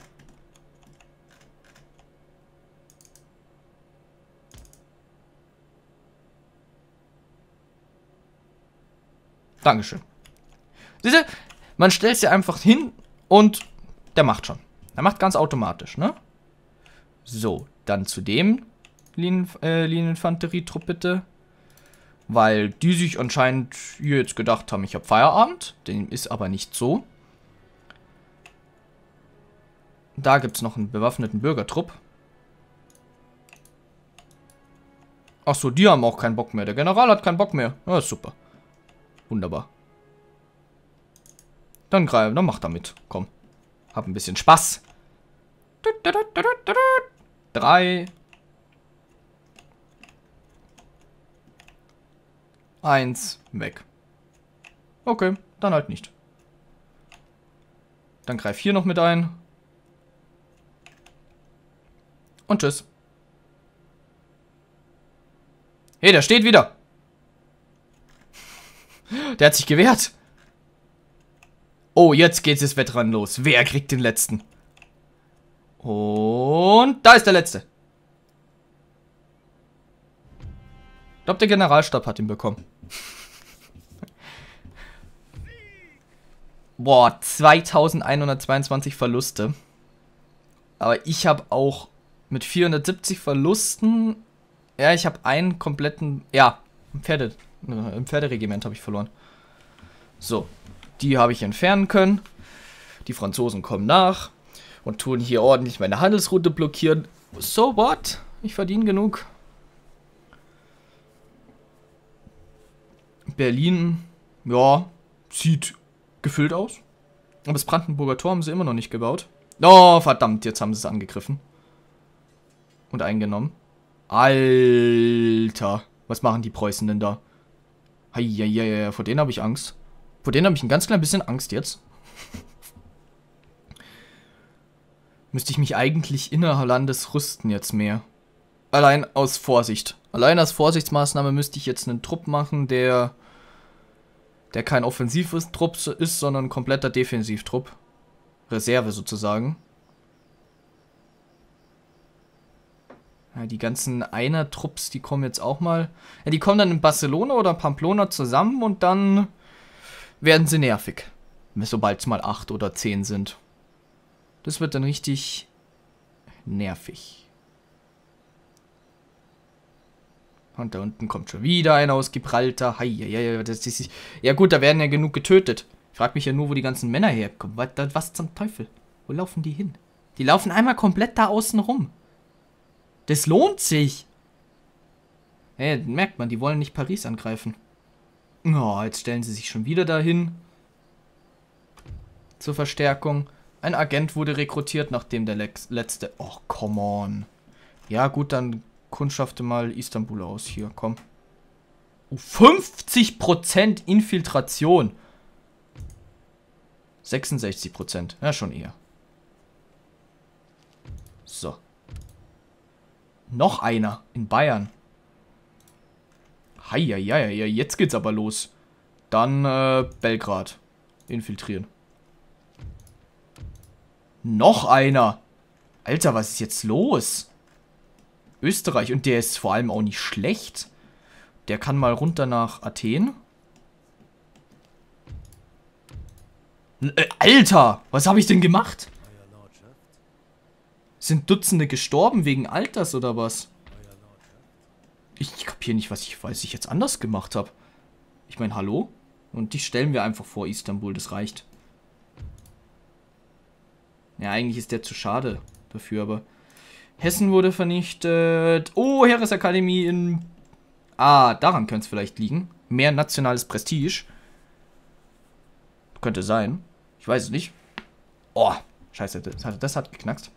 Dankeschön. Siehste, man stellt sie einfach hin und der macht schon. Er macht ganz automatisch, ne? So, dann zu dem Linien, äh, Linieninfanterietrupp bitte. Weil die sich anscheinend hier jetzt gedacht haben, ich habe Feierabend. Dem ist aber nicht so. Da gibt es noch einen bewaffneten Bürgertrupp. Achso, die haben auch keinen Bock mehr. Der General hat keinen Bock mehr. Ja, super. Wunderbar. Dann greif, dann mach damit. Komm. Hab ein bisschen Spaß. Drei. Eins. Weg. Okay, dann halt nicht. Dann greif hier noch mit ein. Und tschüss. Hey, der steht wieder. Der hat sich gewehrt. Oh, jetzt geht das Wettrennen los. Wer kriegt den letzten? Und da ist der letzte. Ich glaube, der Generalstab hat ihn bekommen. Boah, zweitausendeinhundertzweiundzwanzig Verluste. Aber ich habe auch mit vierhundertsiebzig Verlusten... Ja, ich habe einen kompletten... Ja, im, Pferde, im Pferderegiment habe ich verloren. So, die habe ich entfernen können. Die Franzosen kommen nach und tun hier ordentlich meine Handelsroute blockieren. So what? Ich verdiene genug. Berlin, ja, sieht gefüllt aus. Aber das Brandenburger Tor haben sie immer noch nicht gebaut. Oh, verdammt, jetzt haben sie es angegriffen. Und eingenommen. Alter, was machen die Preußen denn da? Heieiei, vor denen habe ich Angst. Vor denen habe ich ein ganz klein bisschen Angst jetzt. Müsste ich mich eigentlich innerhalb Landes rüsten jetzt mehr. Allein aus Vorsicht. Allein als Vorsichtsmaßnahme müsste ich jetzt einen Trupp machen, der... Der kein offensives Trupp ist, sondern ein kompletter Defensivtrupp. Reserve sozusagen. Ja, die ganzen Einer-Trupps, die kommen jetzt auch mal... Ja, die kommen dann in Barcelona oder Pamplona zusammen und dann werden sie nervig. Sobald es mal acht oder zehn sind. Das wird dann richtig nervig. Und da unten kommt schon wieder einer aus Gibraltar. Hei, ja, ja, das ist, ja gut, da werden ja genug getötet. Ich frage mich ja nur, wo die ganzen Männer herkommen. Was, was zum Teufel? Wo laufen die hin? Die laufen einmal komplett da außen rum. Das lohnt sich. Ja, merkt man, die wollen nicht Paris angreifen. Oh, jetzt stellen sie sich schon wieder dahin. Zur Verstärkung. Ein Agent wurde rekrutiert, nachdem der Lex letzte... Oh, come on. Ja, gut, dann kundschafte mal Istanbul aus. Hier, komm. Oh, fünfzig Prozent Infiltration. sechsundsechzig Prozent. Ja, schon eher. So. Noch einer in Bayern. Heieiei, jetzt geht's aber los. Dann äh, Belgrad. Infiltrieren. Noch einer. Alter, was ist jetzt los? Österreich. Und der ist vor allem auch nicht schlecht. Der kann mal runter nach Athen. Äh, Alter, was habe ich denn gemacht? Sind Dutzende gestorben wegen Alters oder was? Ich kapiere nicht, was ich, was ich jetzt anders gemacht habe. Ich meine, hallo? Und die stellen wir einfach vor Istanbul, das reicht. Ja, eigentlich ist der zu schade dafür, aber... Hessen wurde vernichtet. Oh, Heeresakademie in... Ah, daran könnte es vielleicht liegen. Mehr nationales Prestige. Könnte sein. Ich weiß es nicht. Oh, scheiße, das hat, das hat geknackst.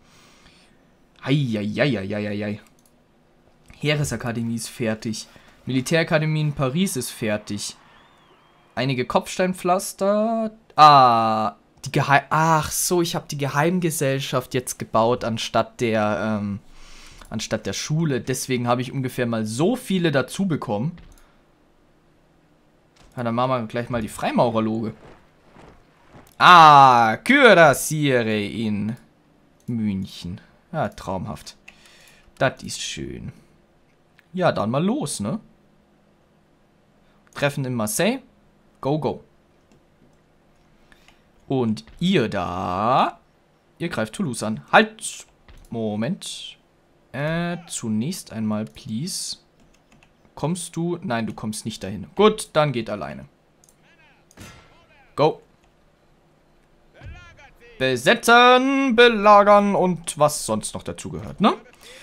Eieieiei. Heeresakademie ist fertig. Militärakademie in Paris ist fertig. Einige Kopfsteinpflaster. Ah, die Geheim... Ach so, ich habe die Geheimgesellschaft jetzt gebaut, anstatt der, ähm, anstatt der Schule. Deswegen habe ich ungefähr mal so viele dazu bekommen. Ja, dann machen wir gleich mal die Freimaurerloge. Ah, Kürassiere in München. Ja, traumhaft. Das ist schön. Ja, dann mal los, ne? Treffen in Marseille. Go, go. Und ihr da... Ihr greift Toulouse an. Halt! Moment. Äh, zunächst einmal, please. Kommst du? Nein, du kommst nicht dahin. Gut, dann geht alleine. Go. Besetzen, belagern und was sonst noch dazu gehört, ne?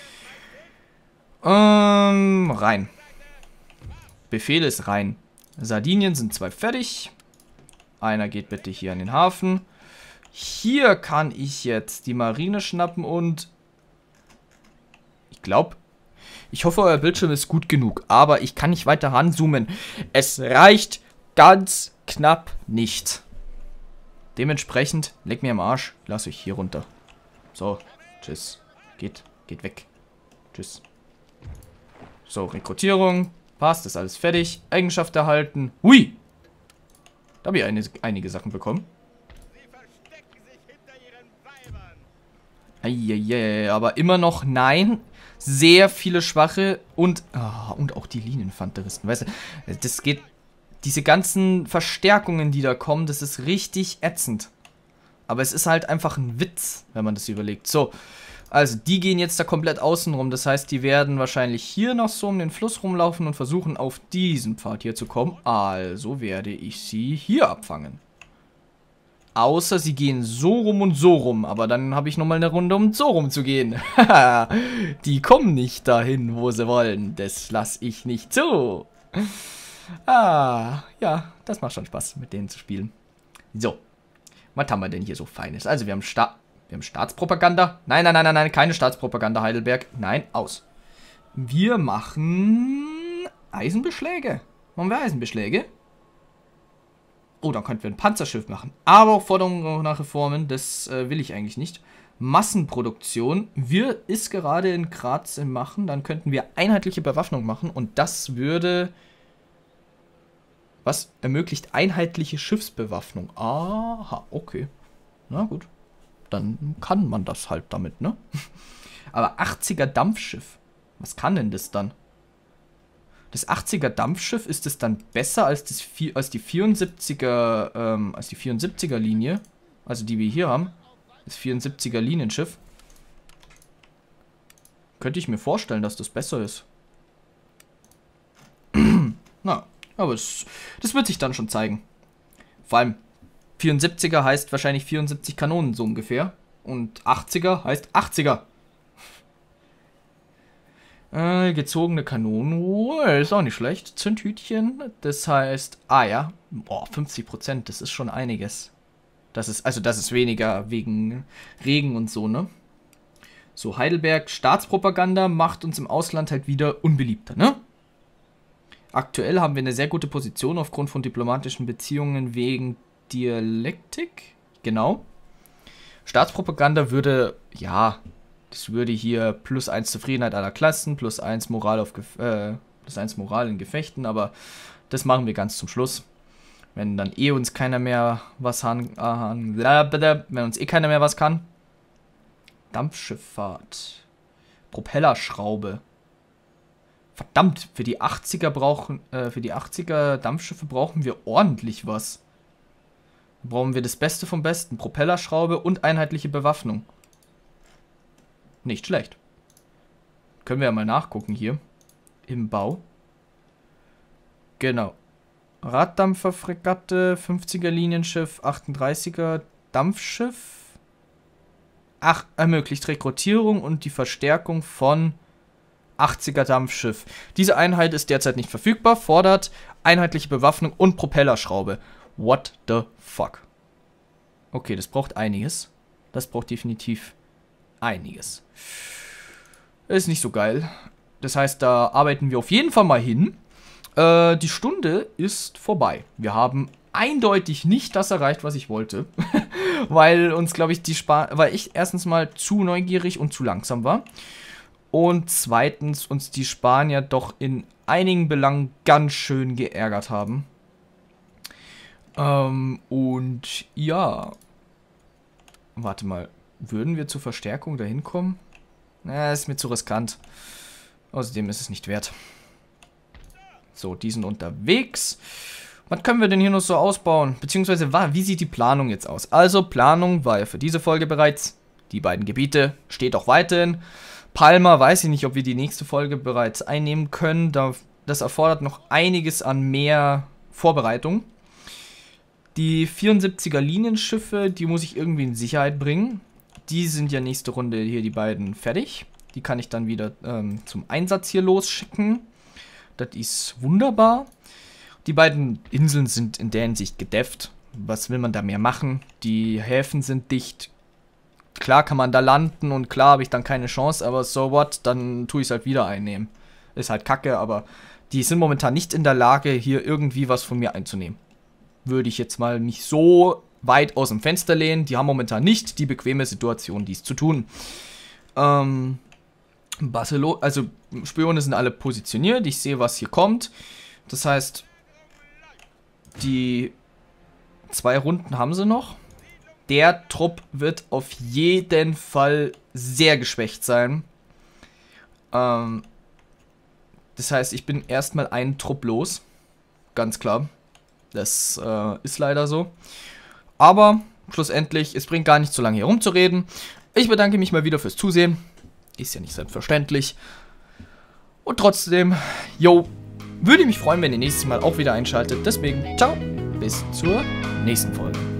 Ähm, rein. Befehl ist rein. Sardinien sind zwei fertig. Einer geht bitte hier an den Hafen. Hier kann ich jetzt die Marine schnappen und... Ich glaube... Ich hoffe, euer Bildschirm ist gut genug. Aber ich kann nicht weiter ranzoomen. Es reicht ganz knapp nicht. Dementsprechend, leg mir am Arsch. Ich lasse euch hier runter. So, tschüss. Geht, geht weg. Tschüss. So, Rekrutierung. Passt, ist alles fertig. Eigenschaft erhalten. Hui! Da habe ich eine, einige Sachen bekommen. Eieiei, aber immer noch nein. Sehr viele schwache und... Oh, und auch die Linienfanteristen. Weißt du, das geht... Diese ganzen Verstärkungen, die da kommen, das ist richtig ätzend. Aber es ist halt einfach ein Witz, wenn man das überlegt. So, also die gehen jetzt da komplett außen rum. Das heißt, die werden wahrscheinlich hier noch so um den Fluss rumlaufen und versuchen, auf diesen Pfad hier zu kommen. Also werde ich sie hier abfangen. Außer sie gehen so rum und so rum. Aber dann habe ich nochmal eine Runde, um so rum zu gehen. Die kommen nicht dahin, wo sie wollen. Das lasse ich nicht zu. Ah, ja, das macht schon Spaß, mit denen zu spielen. So, was haben wir denn hier so Feines? Also, wir haben, Sta wir haben Staatspropaganda. Nein, nein, nein, nein, nein, keine Staatspropaganda, Heidelberg. Nein, aus. Wir machen Eisenbeschläge. Machen wir Eisenbeschläge? Oh, dann könnten wir ein Panzerschiff machen. Aber auch Forderungen nach Reformen, das äh, will ich eigentlich nicht. Massenproduktion. Wir ist gerade in Graz im Machen. Dann könnten wir einheitliche Bewaffnung machen. Und das würde... Was ermöglicht einheitliche Schiffsbewaffnung? Aha, okay. Na gut. Dann kann man das halt damit, ne? Aber achtziger Dampfschiff. Was kann denn das dann? Das achtziger Dampfschiff, ist es dann besser als, das, als die vierundsiebziger, ähm, als die vierundsiebziger Linie? Also die wir hier haben. Das vierundsiebziger Linienschiff. Könnte ich mir vorstellen, dass das besser ist. Na, aber es, das wird sich dann schon zeigen. Vor allem vierundsiebziger heißt wahrscheinlich vierundsiebzig Kanonen so ungefähr. Und achtziger heißt achtziger. Äh, gezogene Kanonen. Oh, ist auch nicht schlecht. Zündhütchen. Das heißt, ah ja. Boah, fünfzig Prozent. Das ist schon einiges. Das ist, also das ist weniger wegen Regen und so, ne? So, Heidelberg. Staatspropaganda macht uns im Ausland halt wieder unbeliebter, ne? Aktuell haben wir eine sehr gute Position aufgrund von diplomatischen Beziehungen wegen Dialektik. Genau. Staatspropaganda würde, ja, das würde hier plus eins Zufriedenheit aller Klassen, plus eins Moral auf äh, plus eins Moral in Gefechten, aber das machen wir ganz zum Schluss. Wenn dann eh uns keiner mehr was han, äh, wenn uns eh keiner mehr was kann. Dampfschifffahrt. Propellerschraube. Verdammt, für die achtziger brauchen, äh, für die achtziger Dampfschiffe brauchen wir ordentlich was. Da brauchen wir das Beste vom Besten. Propellerschraube und einheitliche Bewaffnung. Nicht schlecht. Können wir ja mal nachgucken hier. Im Bau. Genau. Raddampferfregatte, fünfziger Linienschiff, achtunddreißiger Dampfschiff. ach, ermöglicht Rekrutierung und die Verstärkung von achtziger Dampfschiff. Diese Einheit ist derzeit nicht verfügbar, fordert einheitliche Bewaffnung und Propellerschraube. What the fuck? Okay, das braucht einiges. Das braucht definitiv einiges. Ist nicht so geil. Das heißt, da arbeiten wir auf jeden Fall mal hin. Äh, die Stunde ist vorbei. Wir haben eindeutig nicht das erreicht, was ich wollte. Weil uns, glaube ich, die Spa weil ich erstens mal zu neugierig und zu langsam war. Und zweitens uns die Spanier doch in einigen Belangen ganz schön geärgert haben. Ähm, und ja. Warte mal. Würden wir zur Verstärkung dahin kommen? Na, ist mir zu riskant. Außerdem ist es nicht wert. So, die sind unterwegs. Was können wir denn hier noch so ausbauen? Beziehungsweise, wie sieht die Planung jetzt aus? Also, Planung war ja für diese Folge bereits. Die beiden Gebiete steht auch weiterhin. Palma, weiß ich nicht, ob wir die nächste Folge bereits einnehmen können. Das erfordert noch einiges an mehr Vorbereitung. Die vierundsiebziger Linienschiffe, die muss ich irgendwie in Sicherheit bringen. Die sind ja nächste Runde hier die beiden fertig. Die kann ich dann wieder ähm, zum Einsatz hier losschicken. Das ist wunderbar. Die beiden Inseln sind in der Hinsicht gedefft. Was will man da mehr machen? Die Häfen sind dicht. Klar kann man da landen und klar habe ich dann keine Chance, aber so what, dann tue ich es halt wieder einnehmen. Ist halt kacke, aber die sind momentan nicht in der Lage, hier irgendwie was von mir einzunehmen. Würde ich jetzt mal nicht so weit aus dem Fenster lehnen. Die haben momentan nicht die bequeme Situation, dies zu tun. Ähm, Barcelona, also Spione sind alle positioniert. Ich sehe, was hier kommt. Das heißt, die zwei Runden haben sie noch. Der Trupp wird auf jeden Fall sehr geschwächt sein. Ähm, das heißt, ich bin erstmal einen Trupp los. Ganz klar. Das äh, ist leider so. Aber schlussendlich, es bringt gar nicht so lange hier rumzureden. Ich bedanke mich mal wieder fürs Zusehen. Ist ja nicht selbstverständlich. Und trotzdem, yo, würde mich freuen, wenn ihr nächstes Mal auch wieder einschaltet. Deswegen, ciao, bis zur nächsten Folge.